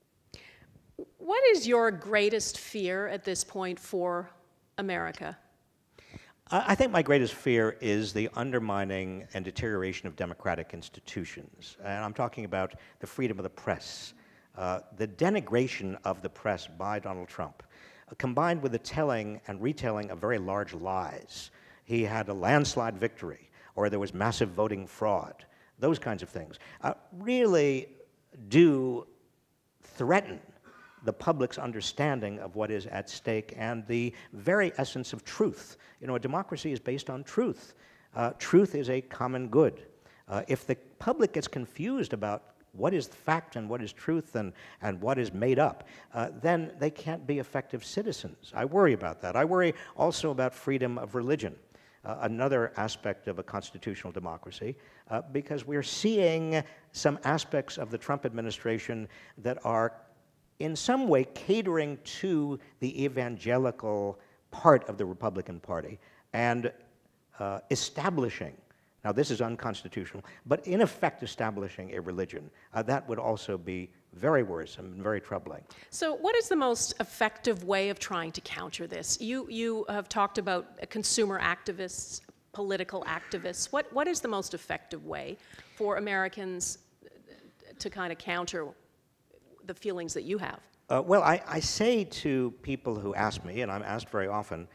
What is your greatest fear at this point for America? I think my greatest fear is the undermining and deterioration of democratic institutions. And I'm talking about the freedom of the press, the denigration of the press by Donald Trump, combined with the telling and retelling of very large lies. He had a landslide victory, or there was massive voting fraud. Those kinds of things really do threaten the public's understanding of what is at stake and the very essence of truth. You know, a democracy is based on truth. Truth is a common good. If the public gets confused about what is fact and what is truth and what is made up, then they can't be effective citizens. I worry about that. I worry also about freedom of religion. Another aspect of a constitutional democracy, because we're seeing some aspects of the Trump administration that are in some way catering to the evangelical part of the Republican Party and establishing, now this is unconstitutional, but in effect establishing a religion. That would also be very worrisome and very troubling. So what is the most effective way of trying to counter this? You have talked about consumer activists, political activists. What is the most effective way for Americans to kind of counter the feelings that you have? Well, I say to people who ask me, and I'm asked very often,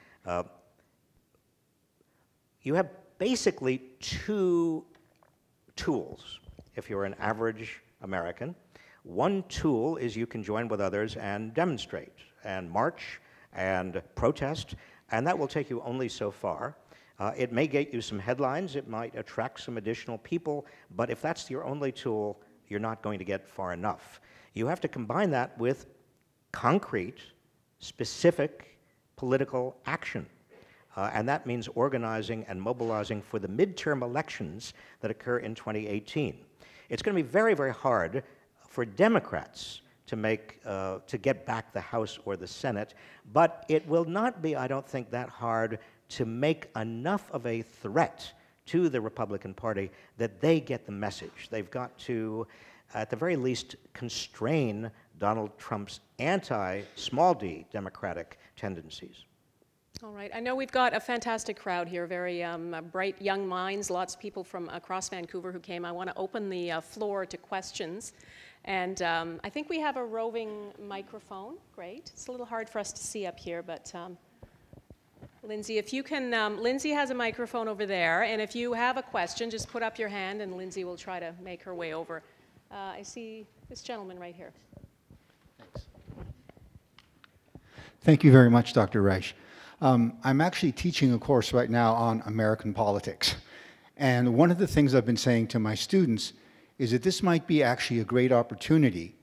you have basically two tools if you're an average American. One tool is you can join with others and demonstrate and march and protest, and that will take you only so far. It may get you some headlines, it might attract some additional people, but if that's your only tool, you're not going to get far enough. You have to combine that with concrete, specific political action. And that means organizing and mobilizing for the midterm elections that occur in 2018. It's going to be very, very hard for Democrats to get back the House or the Senate, but it will not be, I don't think, that hard to make enough of a threat to the Republican Party that they get the message. They've got to, at the very least, constrain Donald Trump's anti-small d Democratic tendencies. All right. I know we've got a fantastic crowd here, very bright young minds, lots of people from across Vancouver who came. I want to open the floor to questions. And I think we have a roving microphone. Great. It's a little hard for us to see up here, but Lindsay, if you can, Lindsay has a microphone over there, and if you have a question, just put up your hand and Lindsay will try to make her way over. I see this gentleman right here. Thanks. Thank you very much, Dr. Reich. I'm actually teaching a course right now on American politics. And one of the things I've been saying to my students is that this might be actually a great opportunity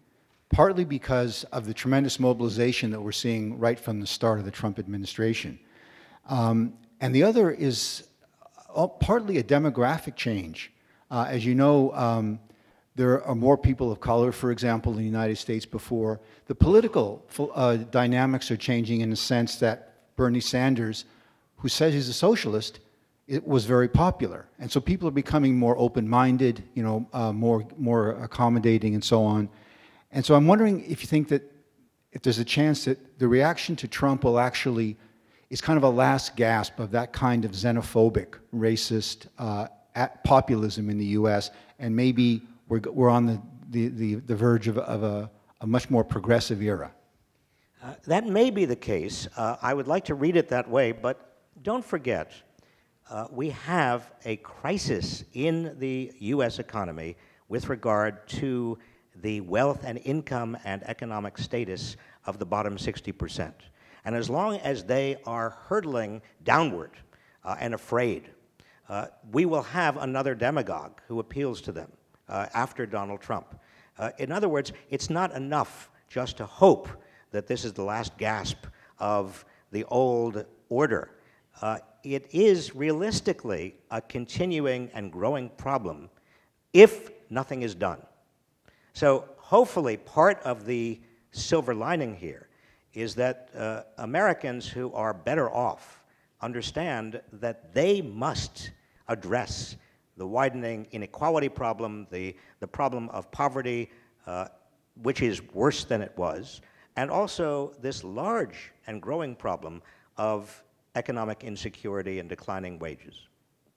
partly because of the tremendous mobilization that we're seeing right from the start of the Trump administration. And the other is partly a demographic change. As you know, there are more people of color, for example, in the United States before. The political dynamics are changing in the sense that Bernie Sanders, who says he's a socialist, it was very popular. And so people are becoming more open-minded, you know, more accommodating and so on. And so I'm wondering if you think that if there's a chance that the reaction to Trump will actually is kind of a last gasp of that kind of xenophobic, racist populism in the U.S., and maybe we're on the verge of a much more progressive era. That may be the case. I would like to read it that way, but don't forget, we have a crisis in the U.S. economy with regard to the wealth and income and economic status of the bottom 60%. And as long as they are hurtling downward and afraid, we will have another demagogue who appeals to them after Donald Trump. In other words, it's not enough just to hope that this is the last gasp of the old order. It is realistically a continuing and growing problem if nothing is done. So hopefully part of the silver lining here is that Americans who are better off understand that they must address the widening inequality problem, the problem of poverty, which is worse than it was, and also this large and growing problem of economic insecurity and declining wages.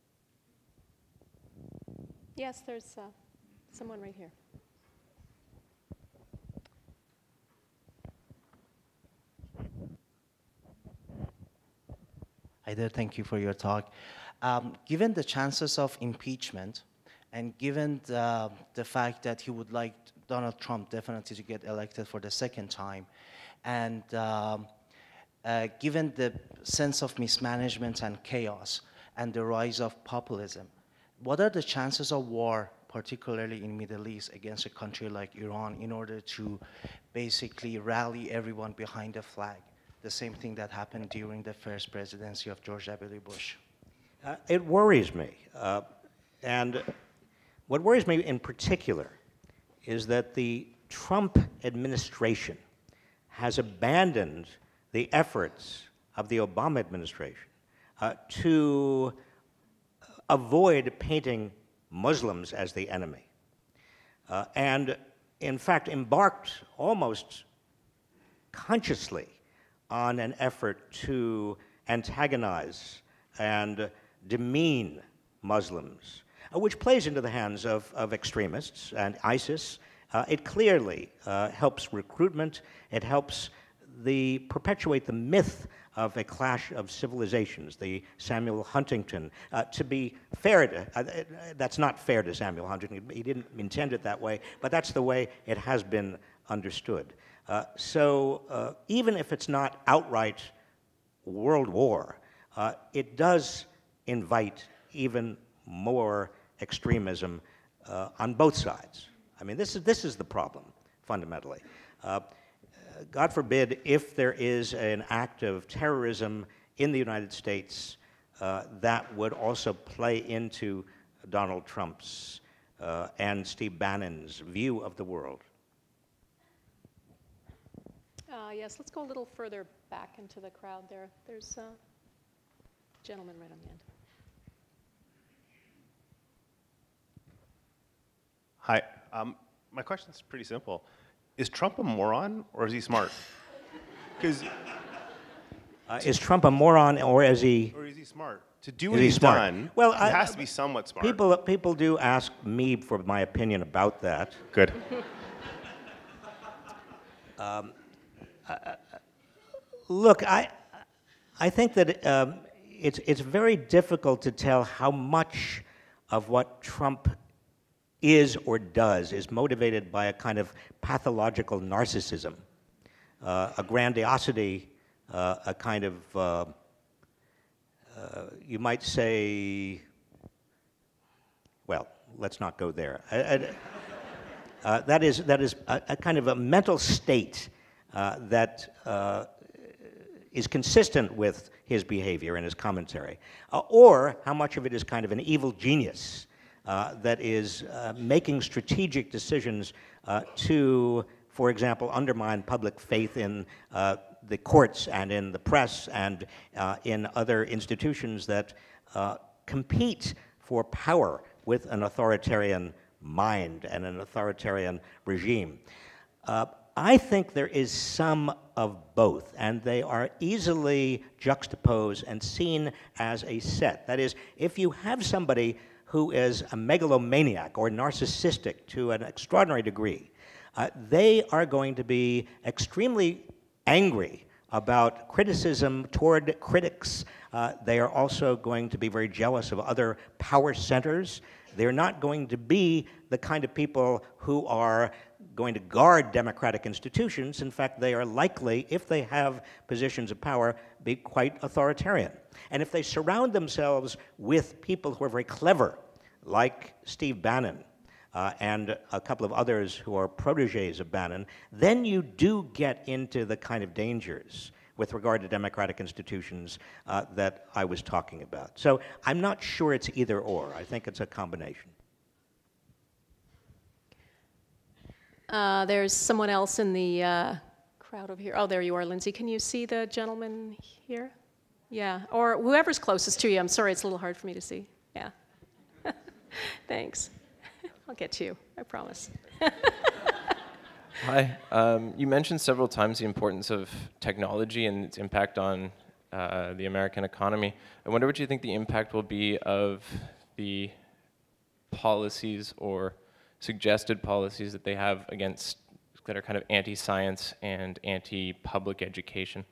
Yes, there's someone right here. Hi there, thank you for your talk. Given the chances of impeachment, and given the fact that he would like Donald Trump definitely to get elected for the second time, and given the sense of mismanagement and chaos and the rise of populism, what are the chances of war, particularly in Middle East, against a country like Iran in order to basically rally everyone behind the flag? The same thing that happened during the first presidency of George W. Bush. It worries me. And what worries me in particular is that the Trump administration has abandoned the efforts of the Obama administration to avoid painting Muslims as the enemy. And in fact, embarked almost consciously on an effort to antagonize and demean Muslims, which plays into the hands of extremists and ISIS. It clearly helps recruitment. It helps perpetuate the myth of a clash of civilizations, the Samuel Huntington. To be fair, that's not fair to Samuel Huntington. He didn't intend it that way, but that's the way it has been understood. So even if it's not outright world war, it does invite even more extremism on both sides. I mean, this is the problem, fundamentally. God forbid if there is an act of terrorism in the United States that would also play into Donald Trump's and Steve Bannon's view of the world. Yes, let's go a little further back into the crowd there. There's a gentleman right on the end. Hi. My question is pretty simple. Is Trump a moron or is he smart? Because is Trump a moron or is he? Or is he smart? To do what he's done, well, he has to be somewhat smart. People do ask me for my opinion about that. Good. Look, I think that it's very difficult to tell how much of what Trump is or does is motivated by a kind of pathological narcissism, a grandiosity, a kind of, you might say, well, let's not go there. That is a kind of a mental state that is consistent with his behavior and his commentary, or how much of it is kind of an evil genius that is making strategic decisions to, for example, undermine public faith in the courts and in the press and in other institutions that compete for power with an authoritarian mind and an authoritarian regime. I think there is some of both, and they are easily juxtaposed and seen as a set. That is, if you have somebody who is a megalomaniac or narcissistic to an extraordinary degree, they are going to be extremely angry about criticism toward critics. They are also going to be very jealous of other power centers. They're not going to be the kind of people who are going to guard democratic institutions. In fact, they are likely, if they have positions of power, be quite authoritarian. And if they surround themselves with people who are very clever, like Steve Bannon, and a couple of others who are protégés of Bannon, then you do get into the kind of dangers with regard to democratic institutions that I was talking about. So I'm not sure it's either or. I think it's a combination. There's someone else in the crowd over here. Oh, there you are, Lindsay. Can you see the gentleman here? Yeah, or whoever's closest to you. I'm sorry, it's a little hard for me to see. Yeah. Thanks. I'll get to you, I promise. Hi. You mentioned several times the importance of technology and its impact on the American economy. I wonder what you think the impact will be of the policies or suggested policies that they have against, that are kind of anti-science and anti-public education.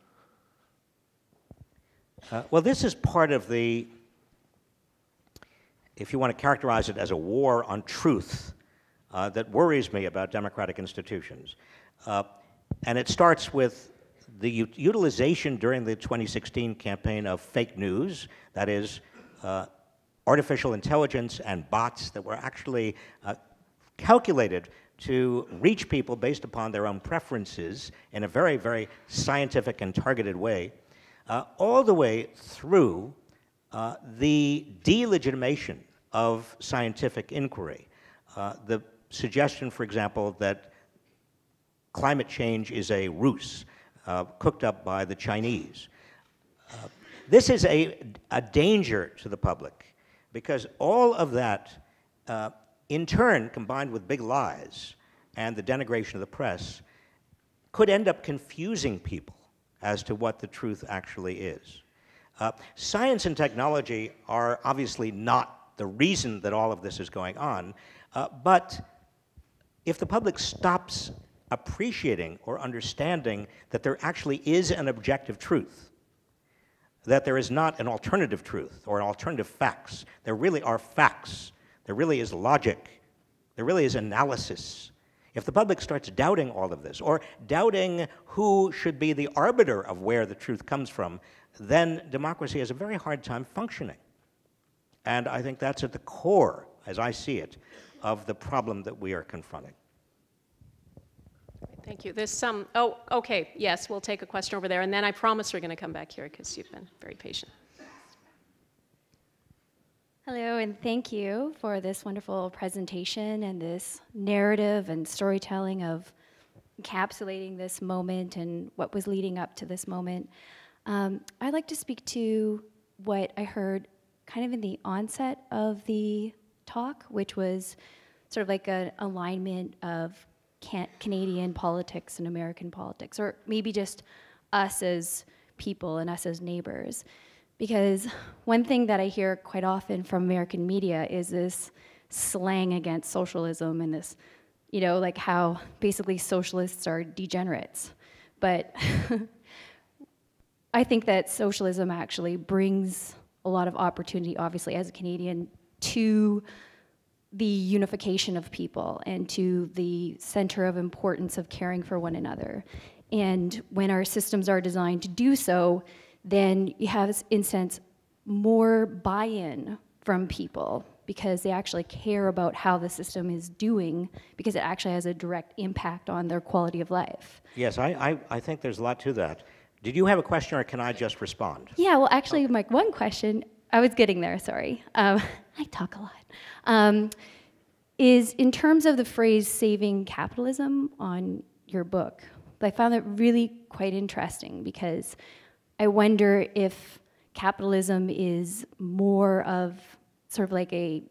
Well, this is part of the, if you want to characterize it as a war on truth, that worries me about democratic institutions. And it starts with the utilization during the 2016 campaign of fake news, that is, artificial intelligence and bots that were actually calculated to reach people based upon their own preferences in a very, very scientific and targeted way, all the way through the delegitimation of scientific inquiry. The suggestion, for example, that climate change is a ruse cooked up by the Chinese. This is a danger to the public, because all of that, in turn, combined with big lies and the denigration of the press, could end up confusing people as to what the truth actually is. Science and technology are obviously not the reason that all of this is going on, but if the public stops appreciating or understanding that there actually is an objective truth, that there is not an alternative truth or an alternative facts, there really are facts, there really is logic, there really is analysis. If the public starts doubting all of this, or doubting who should be the arbiter of where the truth comes from, then democracy has a very hard time functioning. And I think that's at the core, as I see it, of the problem that we are confronting. Thank you. There's some, oh, okay, yes, we'll take a question over there, and then I promise we're going to come back here because you've been very patient. Hello, and thank you for this wonderful presentation and this narrative and storytelling of encapsulating this moment and what was leading up to this moment. I'd like to speak to what I heard kind of in the onset of the talk, which was sort of like an alignment of Canadian politics and American politics, or maybe just us as people and us as neighbors. Because one thing that I hear quite often from American media is this slang against socialism and this, you know, like how basically socialists are degenerates. But I think that socialism actually brings a lot of opportunity, obviously, as a Canadian, to the unification of people and to the center of importance of caring for one another. And when our systems are designed to do so, then you have, in a sense, more buy-in from people because they actually care about how the system is doing, because it actually has a direct impact on their quality of life. Yes, I think there's a lot to that. Did you have a question, or can I just respond? Yeah, well, actually, my one question, I was getting there, sorry. I talk a lot. Is in terms of the phrase saving capitalism on your book. I found it really quite interesting, because I wonder if capitalism is more of sort of like a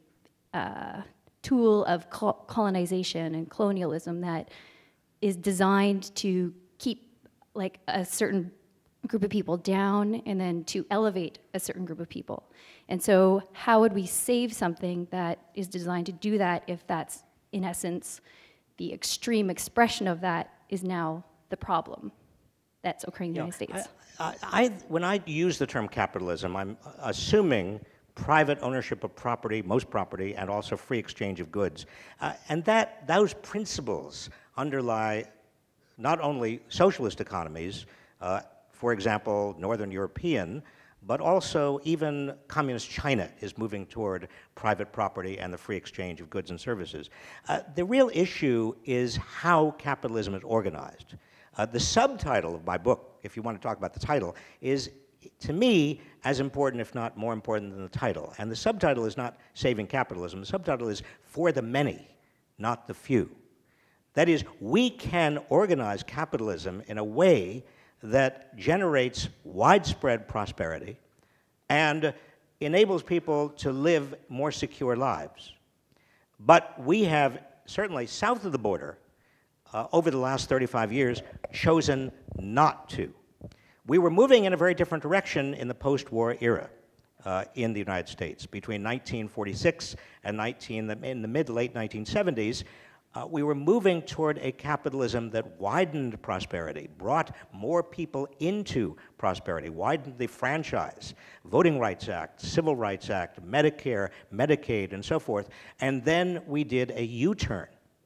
tool of colonization and colonialism that is designed to keep like a certain group of people down and then to elevate a certain group of people. And so how would we save something that is designed to do that if that's, in essence, the extreme expression of that is now the problem that's occurring in the United States? When I use the term capitalism, I'm assuming private ownership of property, most property, and also free exchange of goods. And those principles underlie not only socialist economies, for example, Northern European, but also even communist China is moving toward private property and the free exchange of goods and services. The real issue is how capitalism is organized. The subtitle of my book, if you want to talk about the title, is, to me, as important, if not more important than the title. And the subtitle is not Saving Capitalism. The subtitle is For the Many, Not the Few. That is, we can organize capitalism in a way that generates widespread prosperity and enables people to live more secure lives. But we have, certainly south of the border, over the last 35 years, chosen not to. We were moving in a very different direction in the post-war era in the United States. Between 1946 and in the mid-late 1970s, we were moving toward a capitalism that widened prosperity, brought more people into prosperity, widened the franchise, Voting Rights Act, Civil Rights Act, Medicare, Medicaid, and so forth. And then we did a U-turn.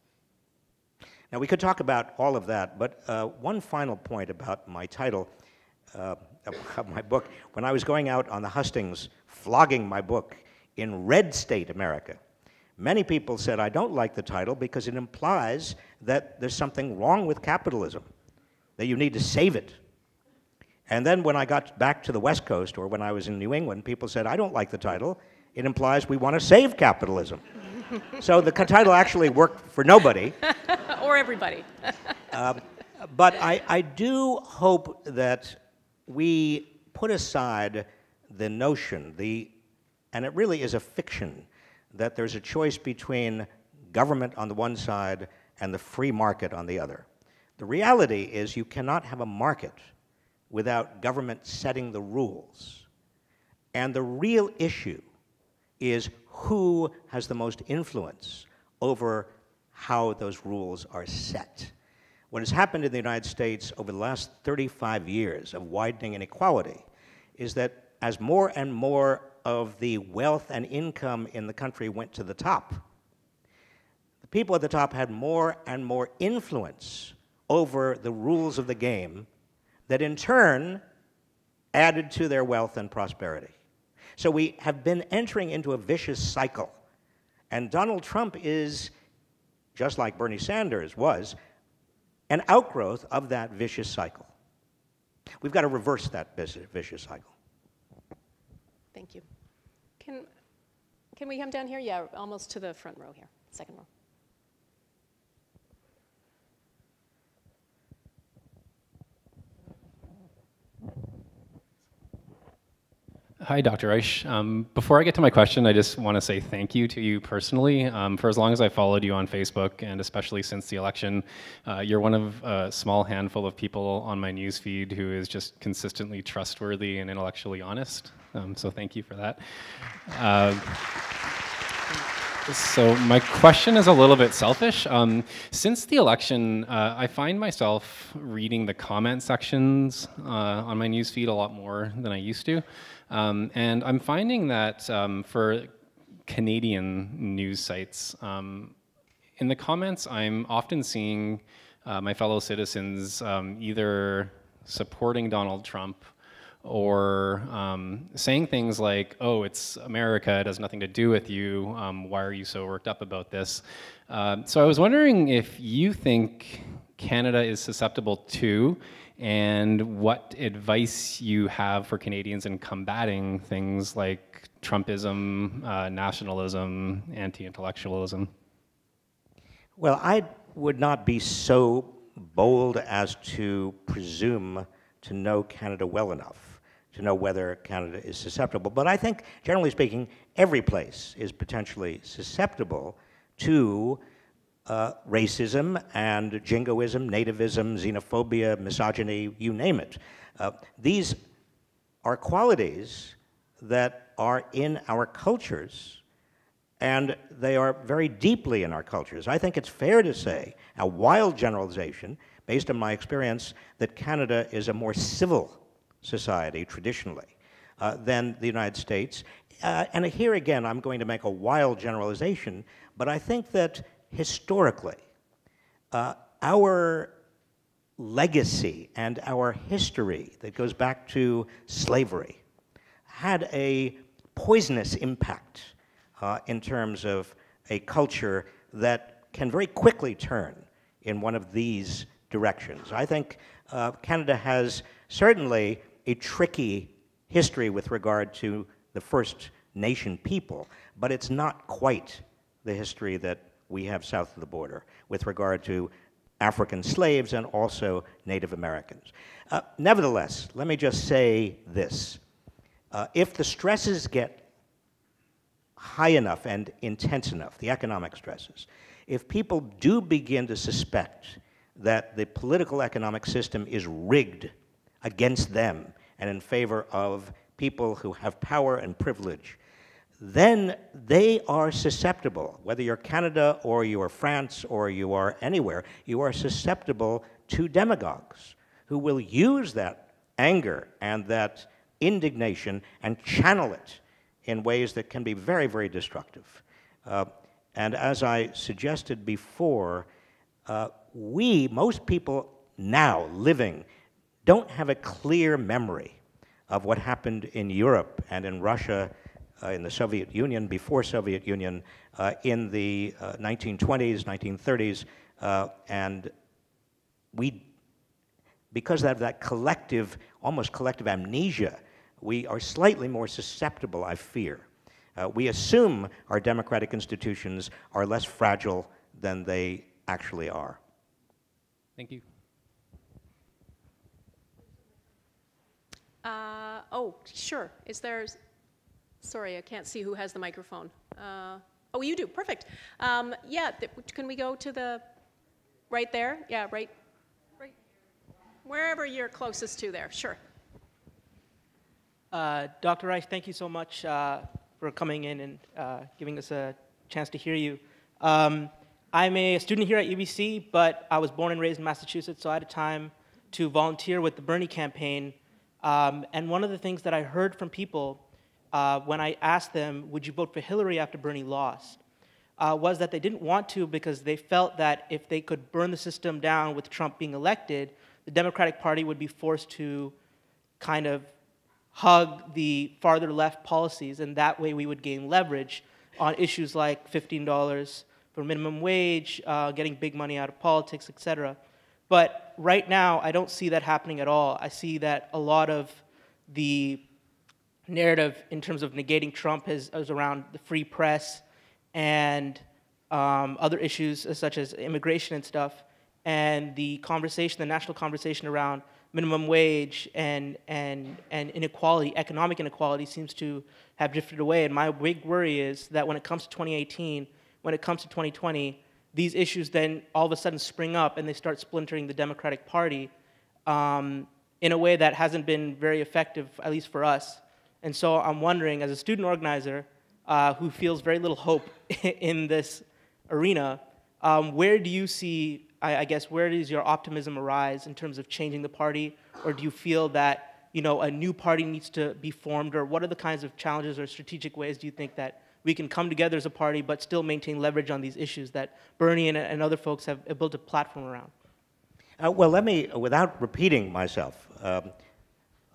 Now, we could talk about all of that, but one final point about my title of my book. When I was going out on the hustings, flogging my book in red state America, many people said, I don't like the title because it implies that there's something wrong with capitalism, that you need to save it. And then when I got back to the West Coast, or when I was in New England, people said, I don't like the title. It implies we want to save capitalism. So the title actually worked for nobody. Or everybody. But I do hope that we put aside the notion, and it really is a fiction, that there's a choice between government on the one side and the free market on the other. The reality is you cannot have a market without government setting the rules. And the real issue is who has the most influence over how those rules are set. What has happened in the United States over the last 35 years of widening inequality is that as more and more of the wealth and income in the country went to the top, the people at the top had more and more influence over the rules of the game that in turn added to their wealth and prosperity. So we have been entering into a vicious cycle. And Donald Trump is, just like Bernie Sanders was, an outgrowth of that vicious cycle. We've got to reverse that vicious cycle. Thank you. Can we come down here? Yeah, almost to the front row here, second row. Hi, Dr. Reich. Before I get to my question, I just want to say thank you to you personally. For as long as I followed you on Facebook, and especially since the election, you're one of a small handful of people on my news feed who is just consistently trustworthy and intellectually honest. So thank you for that. So my question is a little bit selfish. Since the election, I find myself reading the comment sections on my newsfeed a lot more than I used to. And I'm finding that for Canadian news sites, in the comments, I'm often seeing my fellow citizens either supporting Donald Trump or saying things like, oh, it's America, it has nothing to do with you, why are you so worked up about this? So I was wondering if you think Canada is susceptible to, and what advice you have for Canadians in combating things like Trumpism, nationalism, anti-intellectualism. Well, I would not be so bold as to presume to know Canada well enough to know whether Canada is susceptible. But I think, generally speaking, every place is potentially susceptible to racism and jingoism, nativism, xenophobia, misogyny, you name it. These are qualities that are in our cultures, and they are very deeply in our cultures. I think it's fair to say, a wild generalization, based on my experience, that Canada is a more civil society, traditionally, than the United States. And here again, I'm going to make a wild generalization, but I think that historically, our legacy and our history that goes back to slavery had a poisonous impact in terms of a culture that can very quickly turn in one of these directions. I think Canada has certainly a tricky history with regard to the First Nation people, but it's not quite the history that we have south of the border with regard to African slaves and also Native Americans. Nevertheless, let me just say this. If the stresses get high enough and intense enough, the economic stresses, if people do begin to suspect that the political economic system is rigged against them and in favor of people who have power and privilege, then they are susceptible, whether you're Canada or you are France or you are anywhere, you are susceptible to demagogues who will use that anger and that indignation and channel it in ways that can be very, very destructive. And as I suggested before, most people now living don't have a clear memory of what happened in Europe and in Russia, in the Soviet Union, before Soviet Union, in the 1920s, 1930s, and because of that collective, almost collective amnesia, we are slightly more susceptible, I fear. We assume our democratic institutions are less fragile than they actually are. Thank you. Oh, sure. Is there... Sorry, I can't see who has the microphone. Oh, you do. Perfect. Yeah, can we go to the... Right there? Yeah, right. Wherever you're closest to there. Sure. Dr. Reich, thank you so much for coming in and giving us a chance to hear you. I'm a student here at UBC, but I was born and raised in Massachusetts, so I had time to volunteer with the Bernie campaign. And one of the things that I heard from people when I asked them, would you vote for Hillary after Bernie lost, was that they didn't want to because they felt that if they could burn the system down with Trump being elected, the Democratic Party would be forced to kind of hug the farther left policies, and that way we would gain leverage on issues like $15 for minimum wage, getting big money out of politics, etc. But right now, I don't see that happening at all. I see that a lot of the narrative in terms of negating Trump is around the free press and other issues such as immigration and stuff, and the conversation, the national conversation around minimum wage and inequality, economic inequality, seems to have drifted away. And my big worry is that when it comes to 2018, when it comes to 2020, these issues then all of a sudden spring up and they start splintering the Democratic Party in a way that hasn't been very effective, at least for us. And so I'm wondering, as a student organizer who feels very little hope in this arena, where do you see, I guess, where does your optimism arise in terms of changing the party? Or do you feel that, you know, a new party needs to be formed? Or what are the kinds of challenges or strategic ways do you think that we can come together as a party but still maintain leverage on these issues that Bernie and other folks have built a platform around? Well, let me, without repeating myself,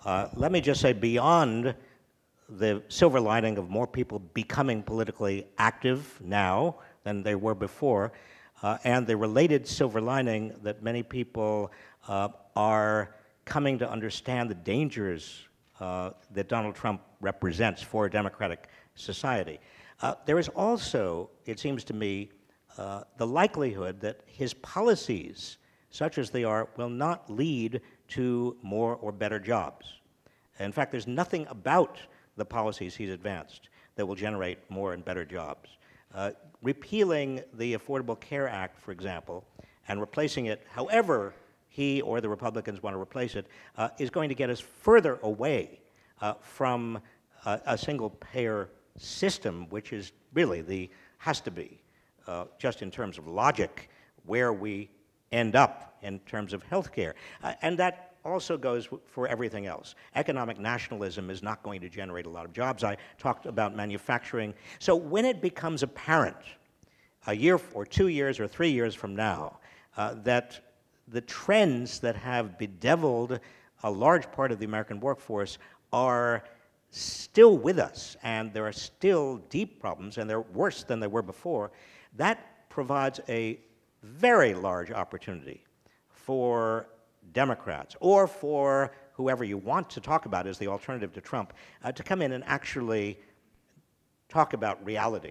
Let me just say, beyond the silver lining of more people becoming politically active now than they were before, and the related silver lining that many people are coming to understand the dangers that Donald Trump represents for a democratic society. There is also, it seems to me, the likelihood that his policies, such as they are, will not lead to more or better jobs. In fact, there's nothing about the policies he's advanced that will generate more and better jobs. Repealing the Affordable Care Act, for example, and replacing it however he or the Republicans want to replace it, is going to get us further away from a single-payer system, which is really has to be, just in terms of logic, where we end up in terms of health care. And that also goes for everything else. Economic nationalism is not going to generate a lot of jobs. I talked about manufacturing. So when it becomes apparent, a year or 2 years or 3 years from now, that the trends that have bedeviled a large part of the American workforce are still with us, and there are still deep problems, and they're worse than they were before, that provides a very large opportunity for Democrats, or for whoever you want to talk about as the alternative to Trump, to come in and actually talk about reality.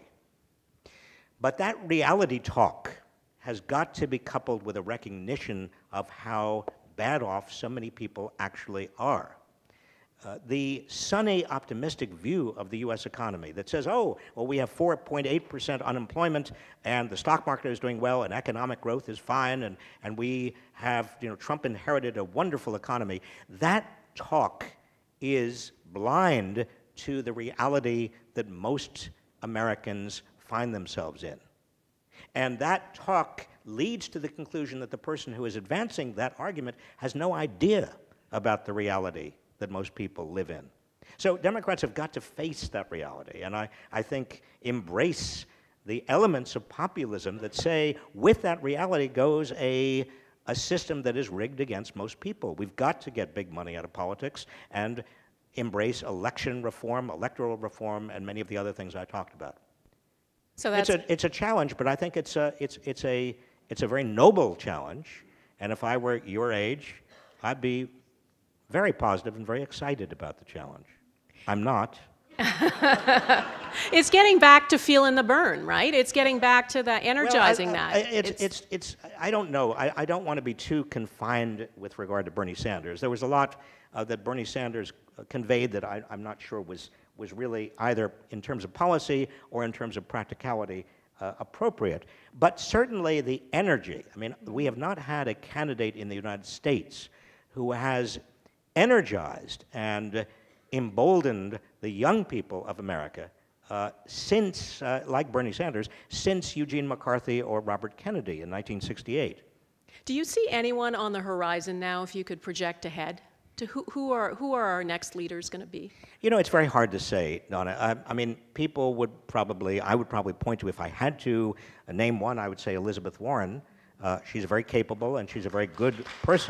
But that reality talk has got to be coupled with a recognition of how bad off so many people actually are. The sunny, optimistic view of the U.S. economy that says, oh, well, we have 4.8% unemployment, and the stock market is doing well, and economic growth is fine, and we have, Trump inherited a wonderful economy. That talk is blind to the reality that most Americans find themselves in. And that talk leads to the conclusion that the person who is advancing that argument has no idea about the reality that most people live in. So Democrats have got to face that reality, and I think embrace the elements of populism that say, with that reality goes a system that is rigged against most people. We've got to get big money out of politics and embrace election reform, electoral reform, and many of the other things I talked about. So that's it's a challenge, but I think it's a very noble challenge, and if I were your age, I'd be very positive and very excited about the challenge. I'm not. It's getting back to feeling the burn, right? It's getting back to the energizing that. I don't know. I don't want to be too confined with regard to Bernie Sanders. There was a lot that Bernie Sanders conveyed that I'm not sure was really either in terms of policy or in terms of practicality appropriate. But certainly the energy. I mean, we have not had a candidate in the United States who has energized and emboldened the young people of America since, like Bernie Sanders, since Eugene McCarthy or Robert Kennedy in 1968. Do you see anyone on the horizon now, if you could project ahead, to who are our next leaders going to be? It's very hard to say, Dawna. I mean, people would I would probably point to, if I had to name one, I would say Elizabeth Warren. She's very capable and she's a very good person.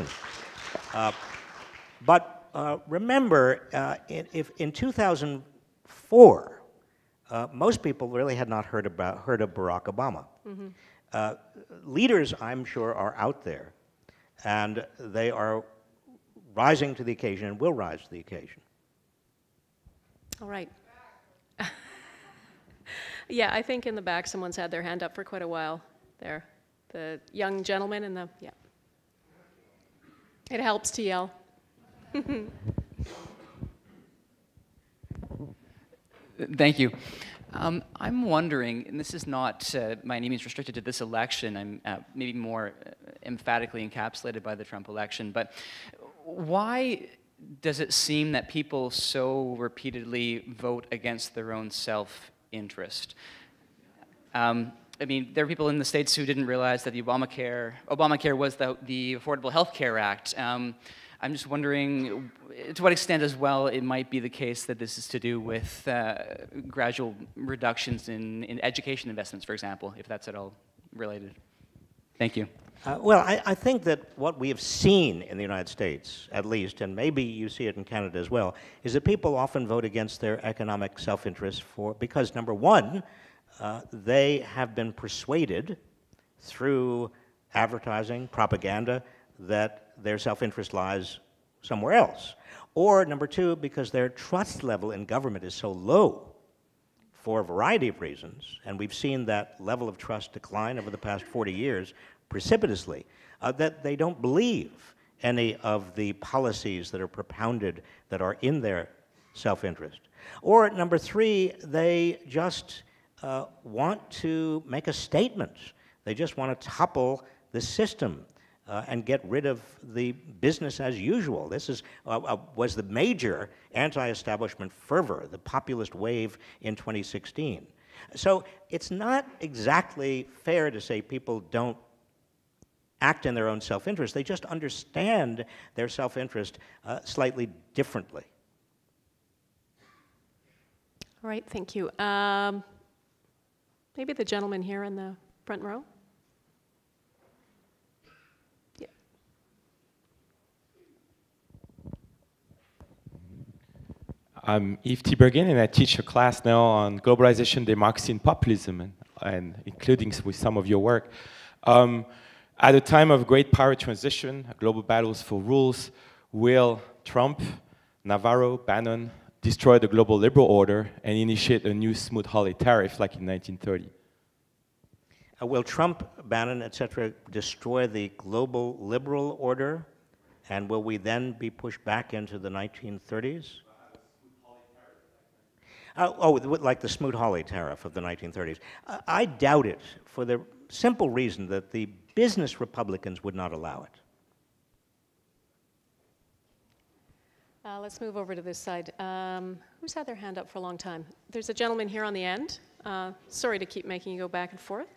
But remember, if in 2004, most people really had not heard of Barack Obama. Mm-hmm. Leaders, I'm sure, are out there, and they are rising to the occasion and will rise to the occasion. All right. Yeah, I think in the back someone's had their hand up for quite a while there. The young gentleman in the, yeah. It helps to yell. Thank you. I'm wondering, and this is not by any means restricted to this election, I'm maybe more emphatically encapsulated by the Trump election, but why does it seem that people so repeatedly vote against their own self-interest? I mean, there are people in the States who didn't realize that the Obamacare was the Affordable Health Care Act. I'm just wondering to what extent as well it might be the case that this is to do with gradual reductions in education investments, for example, if that's at all related. Thank you. Well, I think that what we have seen in the United States, at least, and maybe you see it in Canada as well, is that people often vote against their economic self-interest because, number one, they have been persuaded through advertising, propaganda, that their self-interest lies somewhere else. Or, number two, because their trust level in government is so low for a variety of reasons, and we've seen that level of trust decline over the past 40 years precipitously, that they don't believe any of the policies that are propounded that are in their self-interest. Or, number three, they just want to make a statement. They just want to topple the system and get rid of the business as usual. This was the major anti-establishment fervor, the populist wave in 2016. So it's not exactly fair to say people don't act in their own self-interest. They just understand their self-interest slightly differently. All right, thank you. Maybe the gentleman here in the front row. Yeah. I'm Yves Tibergen, and I teach a class now on globalization, democracy, and populism, and including with some of your work. At a time of great power transition, global battles for rules, will Trump, Navarro, Bannon destroy the global liberal order and initiate a new Smoot-Hawley tariff like in 1930? Will Trump, Bannon, et cetera, destroy the global liberal order, and will we then be pushed back into the 1930s? Like the Smoot-Hawley tariff of the 1930s. I doubt it, for the simple reason that the business Republicans would not allow it. Let's move over to this side. Who's had their hand up for a long time? There's a gentleman here on the end. Sorry to keep making you go back and forth.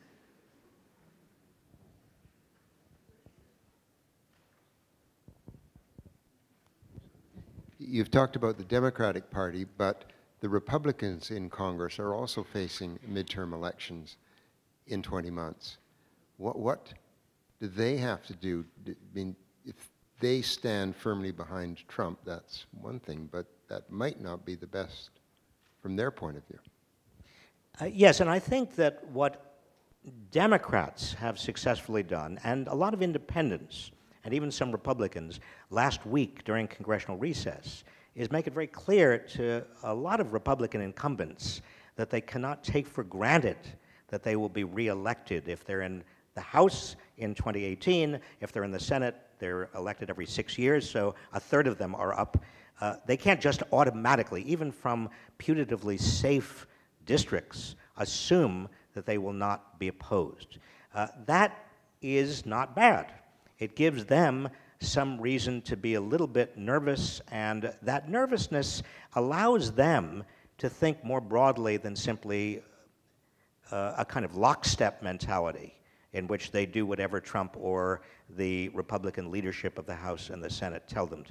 You've talked about the Democratic Party, but the Republicans in Congress are also facing midterm elections in 20 months. What do they have to do? I mean, if they stand firmly behind Trump, that's one thing, but that might not be the best from their point of view. Yes, and I think that what Democrats have successfully done, and a lot of independents, and even some Republicans, last week during congressional recess, is make it very clear to a lot of Republican incumbents that they cannot take for granted that they will be reelected if they're in the House in 2018. If they're in the Senate, they're elected every 6 years, so a third of them are up. They can't just automatically, even from putatively safe districts, assume that they will not be opposed. That is not bad. It gives them some reason to be a little bit nervous, and that nervousness allows them to think more broadly than simply a kind of lockstep mentality in which they do whatever Trump or the Republican leadership of the House and the Senate tell them to.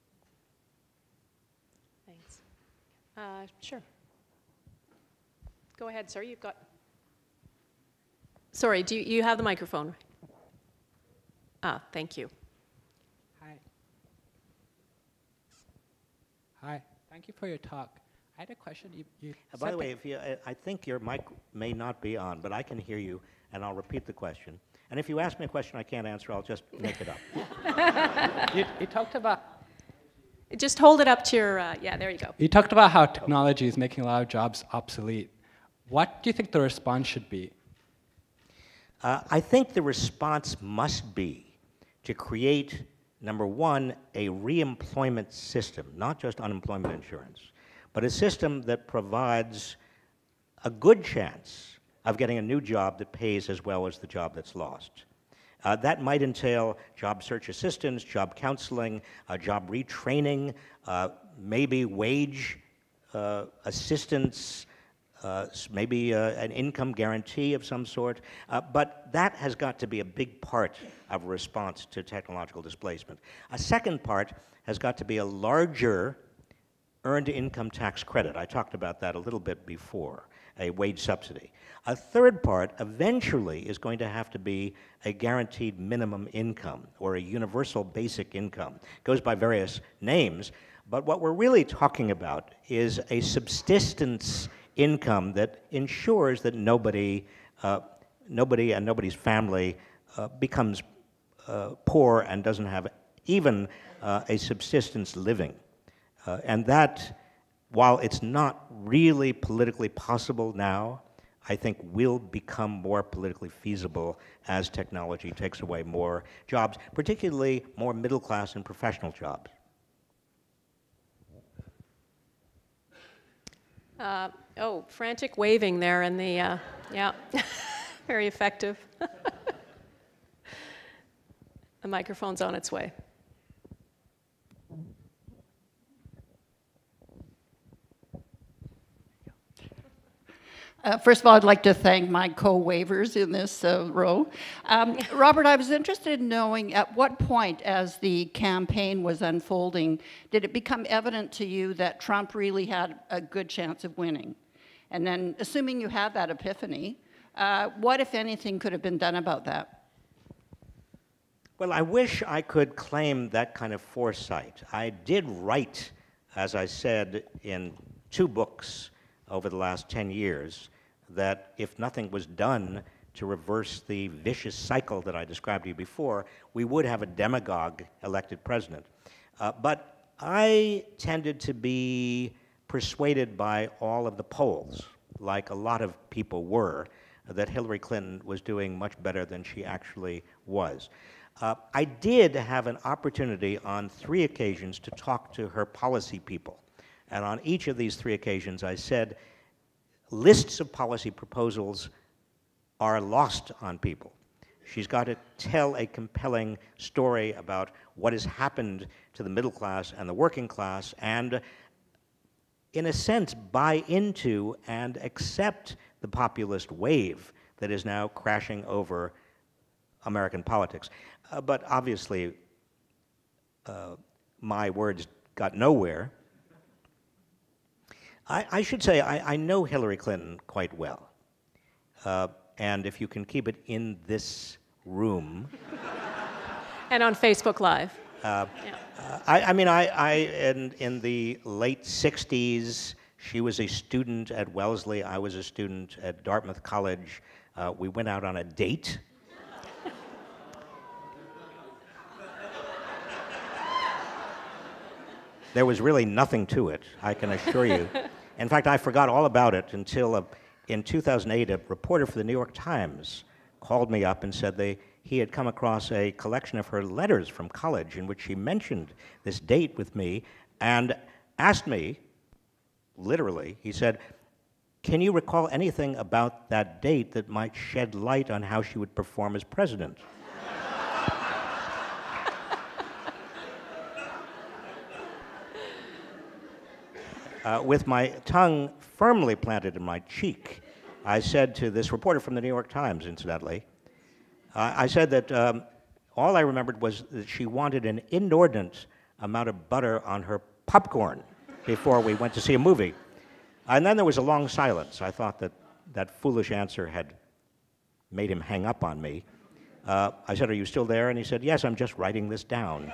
Thanks. Sure. Go ahead, sir. You've got... Sorry, do you have the microphone? Thank you. Hi. Hi. Thank you for your talk. I had a question. By the way, if you, I think your mic may not be on, but I can hear you, and I'll repeat the question. And if you ask me a question I can't answer, I'll just make it up. You talked about... Just hold it up to your, yeah, there you go. You talked about how technology is making a lot of jobs obsolete. What do you think the response should be? I think the response must be to create, number one, a reemployment system, not just unemployment insurance, but a system that provides a good chance of getting a new job that pays as well as the job that's lost. That might entail job search assistance, job counseling, job retraining, maybe wage assistance, maybe an income guarantee of some sort. But that has got to be a big part of a response to technological displacement. A second part has got to be a larger earned income tax credit. I talked about that a little bit before, a wage subsidy. A third part eventually is going to have to be a guaranteed minimum income or a universal basic income. It goes by various names, but what we're really talking about is a subsistence income that ensures that nobody and nobody's family becomes poor and doesn't have even a subsistence living. And that, while it's not really politically possible now, I think will become more politically feasible as technology takes away more jobs, particularly more middle class and professional jobs. Oh, frantic waving there in the, yeah, very effective. The microphone's on its way. First of all, I'd like to thank my co-waivers in this row. Robert, I was interested in knowing at what point, as the campaign was unfolding, did it become evident to you that Trump really had a good chance of winning? And then, assuming you had that epiphany, what, if anything, could have been done about that? Well, I wish I could claim that kind of foresight. I did write, as I said, in 2 books over the last 10 years, that if nothing was done to reverse the vicious cycle that I described to you before, we would have a demagogue elected president. But I tended to be persuaded by all of the polls, like a lot of people were, that Hillary Clinton was doing much better than she actually was. I did have an opportunity on 3 occasions to talk to her policy people. And on each of these 3 occasions, I said, lists of policy proposals are lost on people. She's got to tell a compelling story about what has happened to the middle class and the working class and, in a sense, buy into and accept the populist wave that is now crashing over American politics. But obviously, my words got nowhere. I should say I know Hillary Clinton quite well. And if you can keep it in this room. And on Facebook Live. I mean, in the late 60s, she was a student at Wellesley. I was a student at Dartmouth College. We went out on a date. There was really nothing to it, I can assure you. In fact, I forgot all about it until in 2008, a reporter for the New York Times called me up and said he had come across a collection of her letters from college in which she mentioned this date with me and asked me, literally, he said, can you recall anything about that date that might shed light on how she would perform as president? With my tongue firmly planted in my cheek, I said to this reporter from the New York Times, incidentally, I said that all I remembered was that she wanted an inordinate amount of butter on her popcorn before we went to see a movie. And then there was a long silence. I thought that that foolish answer had made him hang up on me. I said, are you still there? And he said, yes, I'm just writing this down.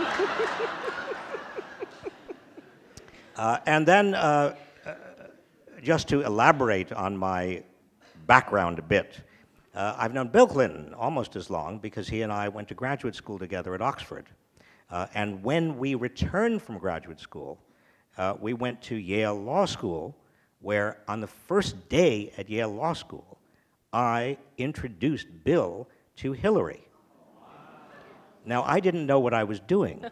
And then, just to elaborate on my background a bit, I've known Bill Clinton almost as long because he and I went to graduate school together at Oxford. And when we returned from graduate school, we went to Yale Law School, where on the first day at Yale Law School, I introduced Bill to Hillary. Now, I didn't know what I was doing.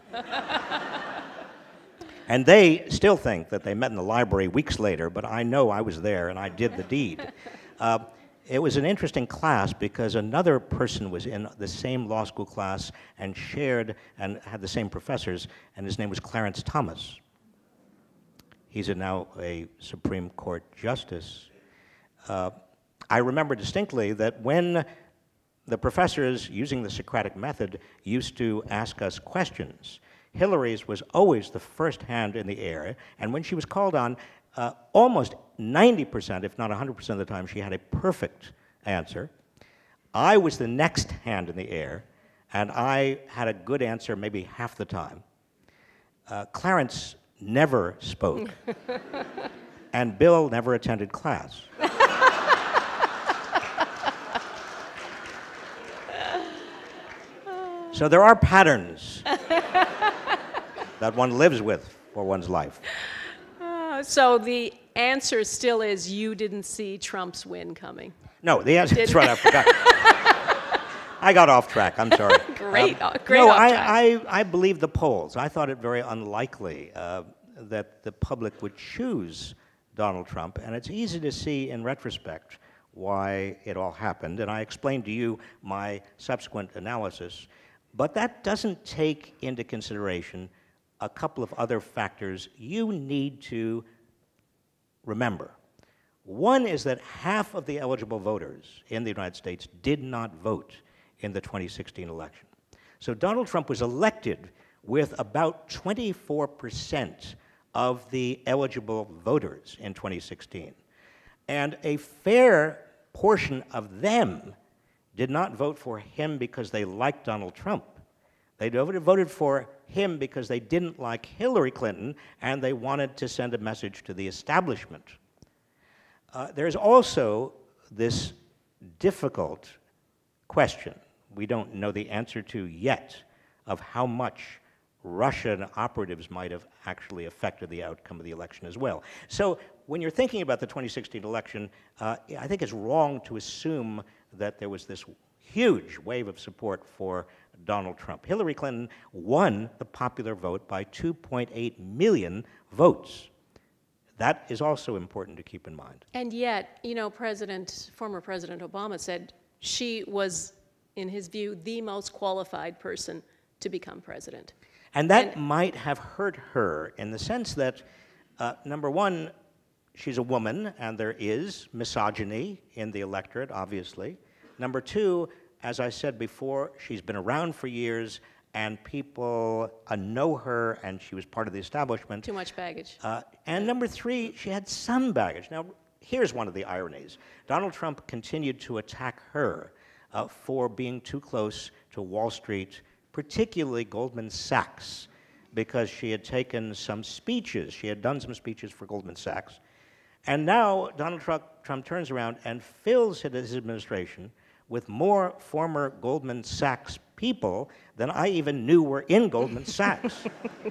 And they still think that they met in the library weeks later, but I know I was there and I did the deed. It was an interesting class because another person was in the same law school class and shared and had the same professors, and his name was Clarence Thomas. He's now a Supreme Court justice. I remember distinctly that when the professors, using the Socratic method, used to ask us questions, Hillary's was always the first hand in the air, and when she was called on, almost 90%, if not 100% of the time, she had a perfect answer. I was the next hand in the air, and I had a good answer maybe half the time. Clarence never spoke, and Bill never attended class. So there are patterns that one lives with for one's life. So the answer still is you didn't see Trump's win coming. No, the answer is right, I forgot. I got off track, I'm sorry. Great No, off track. I believe the polls. I thought it very unlikely that the public would choose Donald Trump, and it's easy to see in retrospect why it all happened, and I explained to you my subsequent analysis, but that doesn't take into consideration a couple of other factors you need to remember. One is that half of the eligible voters in the United States did not vote in the 2016 election. So Donald Trump was elected with about 24% of the eligible voters in 2016. And a fair portion of them did not vote for him because they liked Donald Trump. They voted for him because they didn't like Hillary Clinton and they wanted to send a message to the establishment. There's also this difficult question we don't know the answer to yet of how much Russian operatives might have actually affected the outcome of the election as well. So when you're thinking about the 2016 election, I think it's wrong to assume that there was this huge wave of support for Donald Trump. Hillary Clinton won the popular vote by 2.8 million votes. That is also important to keep in mind. And yet, you know, former President Obama said she was, in his view, the most qualified person to become president. And that might have hurt her in the sense that, number one, she's a woman, and there is misogyny in the electorate, obviously. Number two, as I said before, she's been around for years, and people know her, and she was part of the establishment. Too much baggage. And number three, she had some baggage. Now, here's one of the ironies. Donald Trump continued to attack her for being too close to Wall Street, particularly Goldman Sachs, because she had taken some speeches. She had done some speeches for Goldman Sachs. And now Donald Trump turns around and fills his administration with more former Goldman Sachs people than I even knew were in Goldman Sachs.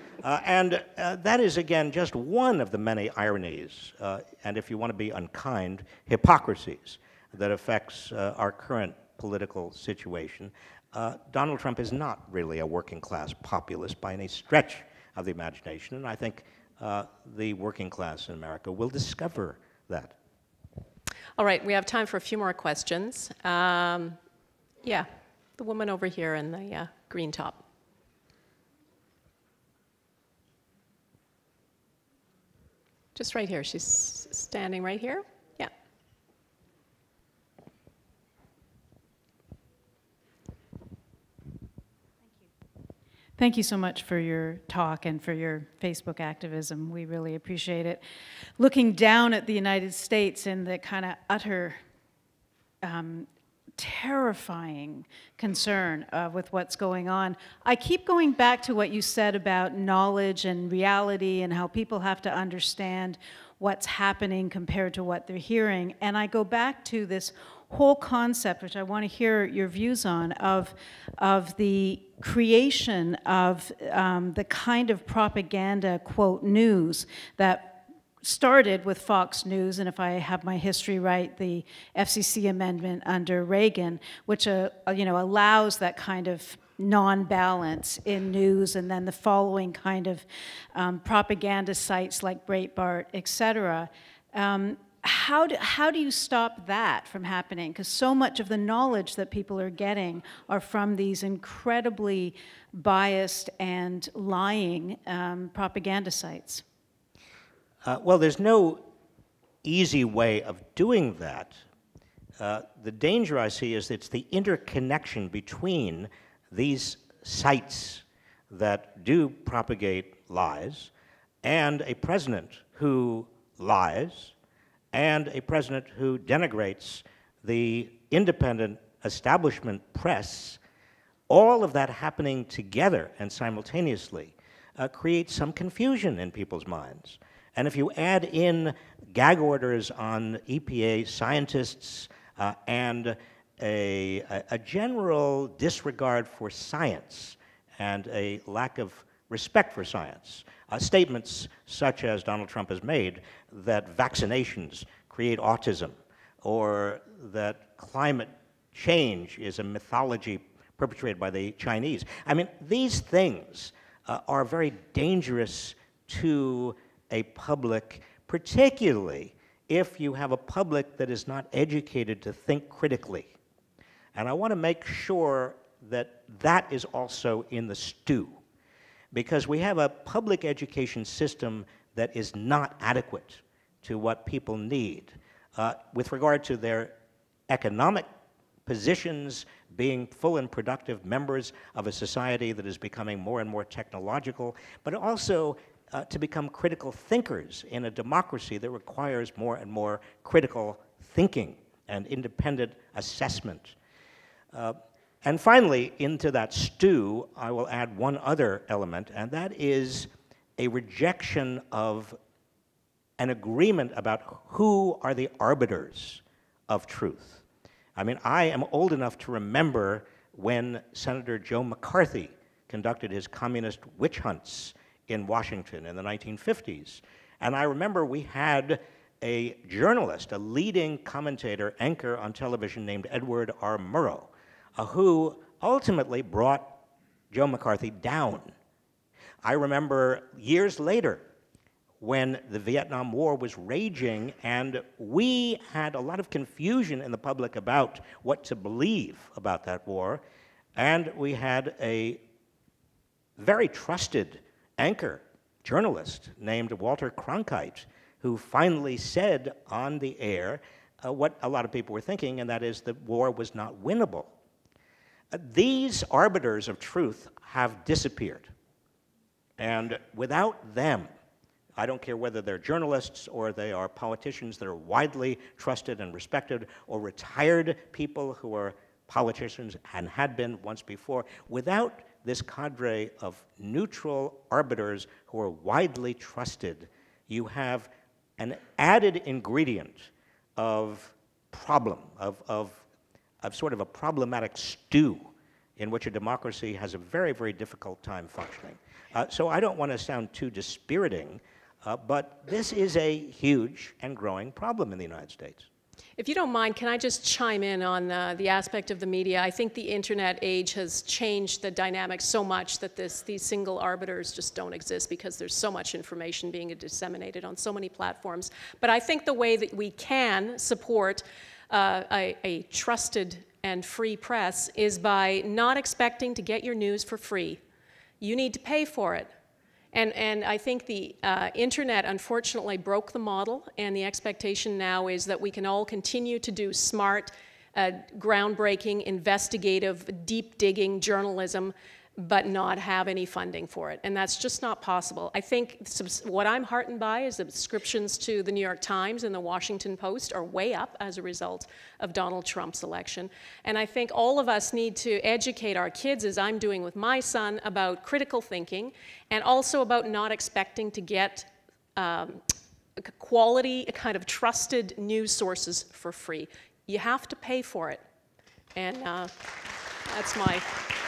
And that is, again, just one of the many ironies, and if you want to be unkind, hypocrisies that affects our current political situation. Donald Trump is not really a working-class populist by any stretch of the imagination, and I think the working class in America will discover that. All right, we have time for a few more questions. Yeah, the woman over here in the green top. Just right here. She's standing right here. Yeah. Thank you so much for your talk and for your Facebook activism. We really appreciate it. Looking down at the United States and the kind of utter terrifying concern with what's going on, I keep going back to what you said about knowledge and reality and how people have to understand what's happening compared to what they're hearing. And I go back to this whole concept, which I want to hear your views on, of the creation of the kind of propaganda, quote, news that started with Fox News, and if I have my history right, the FCC amendment under Reagan, which allows that kind of non-balance in news, and then the following kind of propaganda sites like Breitbart, et cetera. How do you stop that from happening? Because so much of the knowledge that people are getting are from these incredibly biased and lying propaganda sites. Well, there's no easy way of doing that. The danger I see is it's the interconnection between these sites that do propagate lies, and a president who lies, and a president who denigrates the independent establishment press, all of that happening together and simultaneously creates some confusion in people's minds. And if you add in gag orders on EPA scientists and a general disregard for science and a lack of respect for science, statements such as Donald Trump has made that vaccinations create autism, or that climate change is a mythology perpetrated by the Chinese. I mean, these things are very dangerous to a public, particularly if you have a public that is not educated to think critically. And I want to make sure that that is also in the stew, because we have a public education system that is not adequate to what people need with regard to their economic positions, being full and productive members of a society that is becoming more and more technological, but also to become critical thinkers in a democracy that requires more and more critical thinking and independent assessment. And finally, into that stew, I will add one other element, and that is a rejection of an agreement about who are the arbiters of truth. I mean, I am old enough to remember when Senator Joe McCarthy conducted his communist witch hunts in Washington in the 1950s. And I remember we had a journalist, a leading commentator, anchor on television named Edward R. Murrow, who ultimately brought Joe McCarthy down. I remember years later when the Vietnam War was raging and we had a lot of confusion in the public about what to believe about that war, and we had a very trusted anchor journalist named Walter Cronkite who finally said on the air what a lot of people were thinking, and that is that war was not winnable. These arbiters of truth have disappeared, and without them, I don't care whether they're journalists or they are politicians that are widely trusted and respected, or retired people who are politicians and had been once before, without this cadre of neutral arbiters who are widely trusted, you have an added ingredient of problem, of sort of a problematic stew in which a democracy has a very, very difficult time functioning. So I don't want to sound too dispiriting, but this is a huge and growing problem in the United States. If you don't mind, can I just chime in on the aspect of the media? I think the internet age has changed the dynamics so much that these single arbiters just don't exist because there's so much information being disseminated on so many platforms. But I think the way that we can support a trusted and free press is by not expecting to get your news for free. You need to pay for it. And I think the internet unfortunately broke the model, and the expectation now is that we can all continue to do smart, groundbreaking, investigative, deep-digging journalism, but not have any funding for it. And that's just not possible. I think what I'm heartened by is that subscriptions to the New York Times and the Washington Post are way up as a result of Donald Trump's election. And I think all of us need to educate our kids, as I'm doing with my son, about critical thinking, and also about not expecting to get quality, kind of trusted news sources for free. You have to pay for it. And that's my...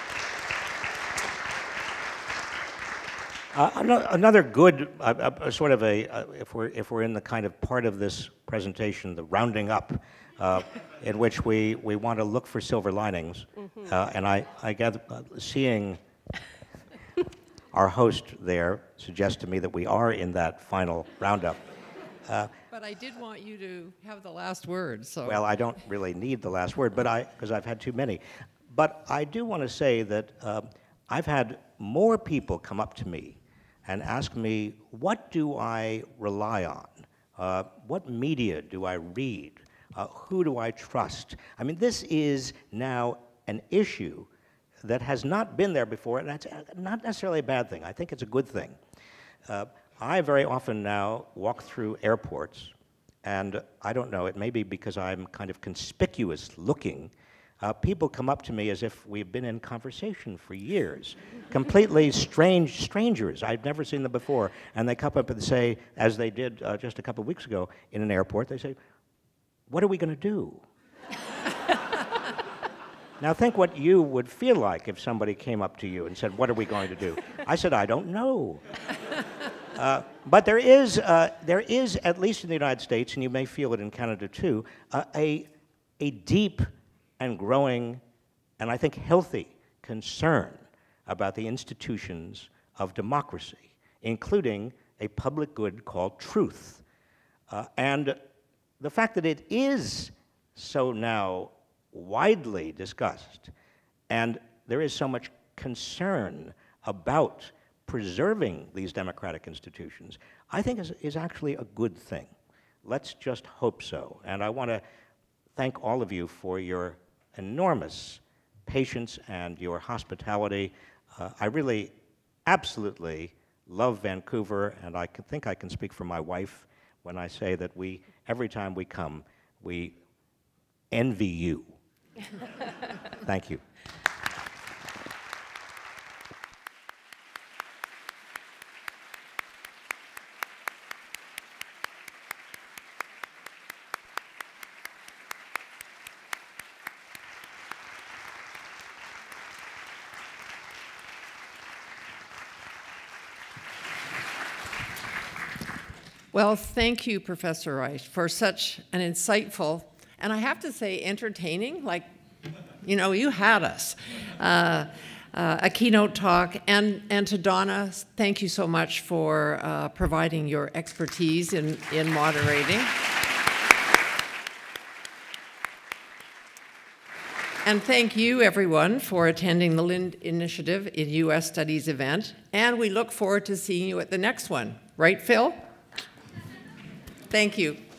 Another good sort of if we're in the kind of part of this presentation, the rounding up, in which we want to look for silver linings, and I gather seeing our host there suggests to me that we are in that final roundup. But I did want you to have the last word. So. Well, I don't really need the last word, but because I've had too many. But I do want to say that I've had more people come up to me and ask me, what do I rely on? What media do I read? Who do I trust? I mean, this is now an issue that has not been there before, and that's not necessarily a bad thing. I think it's a good thing. I very often now walk through airports, and I don't know, it may be because I'm kind of conspicuous looking. People come up to me as if we've been in conversation for years. Completely strangers. I've never seen them before. And they come up and say, as they did just a couple of weeks ago in an airport, they say, "What are we going to do?" Now think what you would feel like if somebody came up to you and said, "What are we going to do?" I said, "I don't know." But there is, at least in the United States, and you may feel it in Canada too, a deep and growing, and I think healthy, concern about the institutions of democracy, including a public good called truth. And the fact that it is so now widely discussed, and there is so much concern about preserving these democratic institutions, I think is actually a good thing. Let's just hope so. And I want to thank all of you for your enormous patience and your hospitality. I really absolutely love Vancouver, and I think I can speak for my wife when I say that every time we come, we envy you. Thank you. Well, thank you, Professor Reich, for such an insightful, and I have to say entertaining, like, you know, you had us, a keynote talk. And to Dawna, thank you so much for providing your expertise in moderating. And thank you, everyone, for attending the Lind Initiative in U.S. Studies event. And we look forward to seeing you at the next one. Right, Phil? Thank you.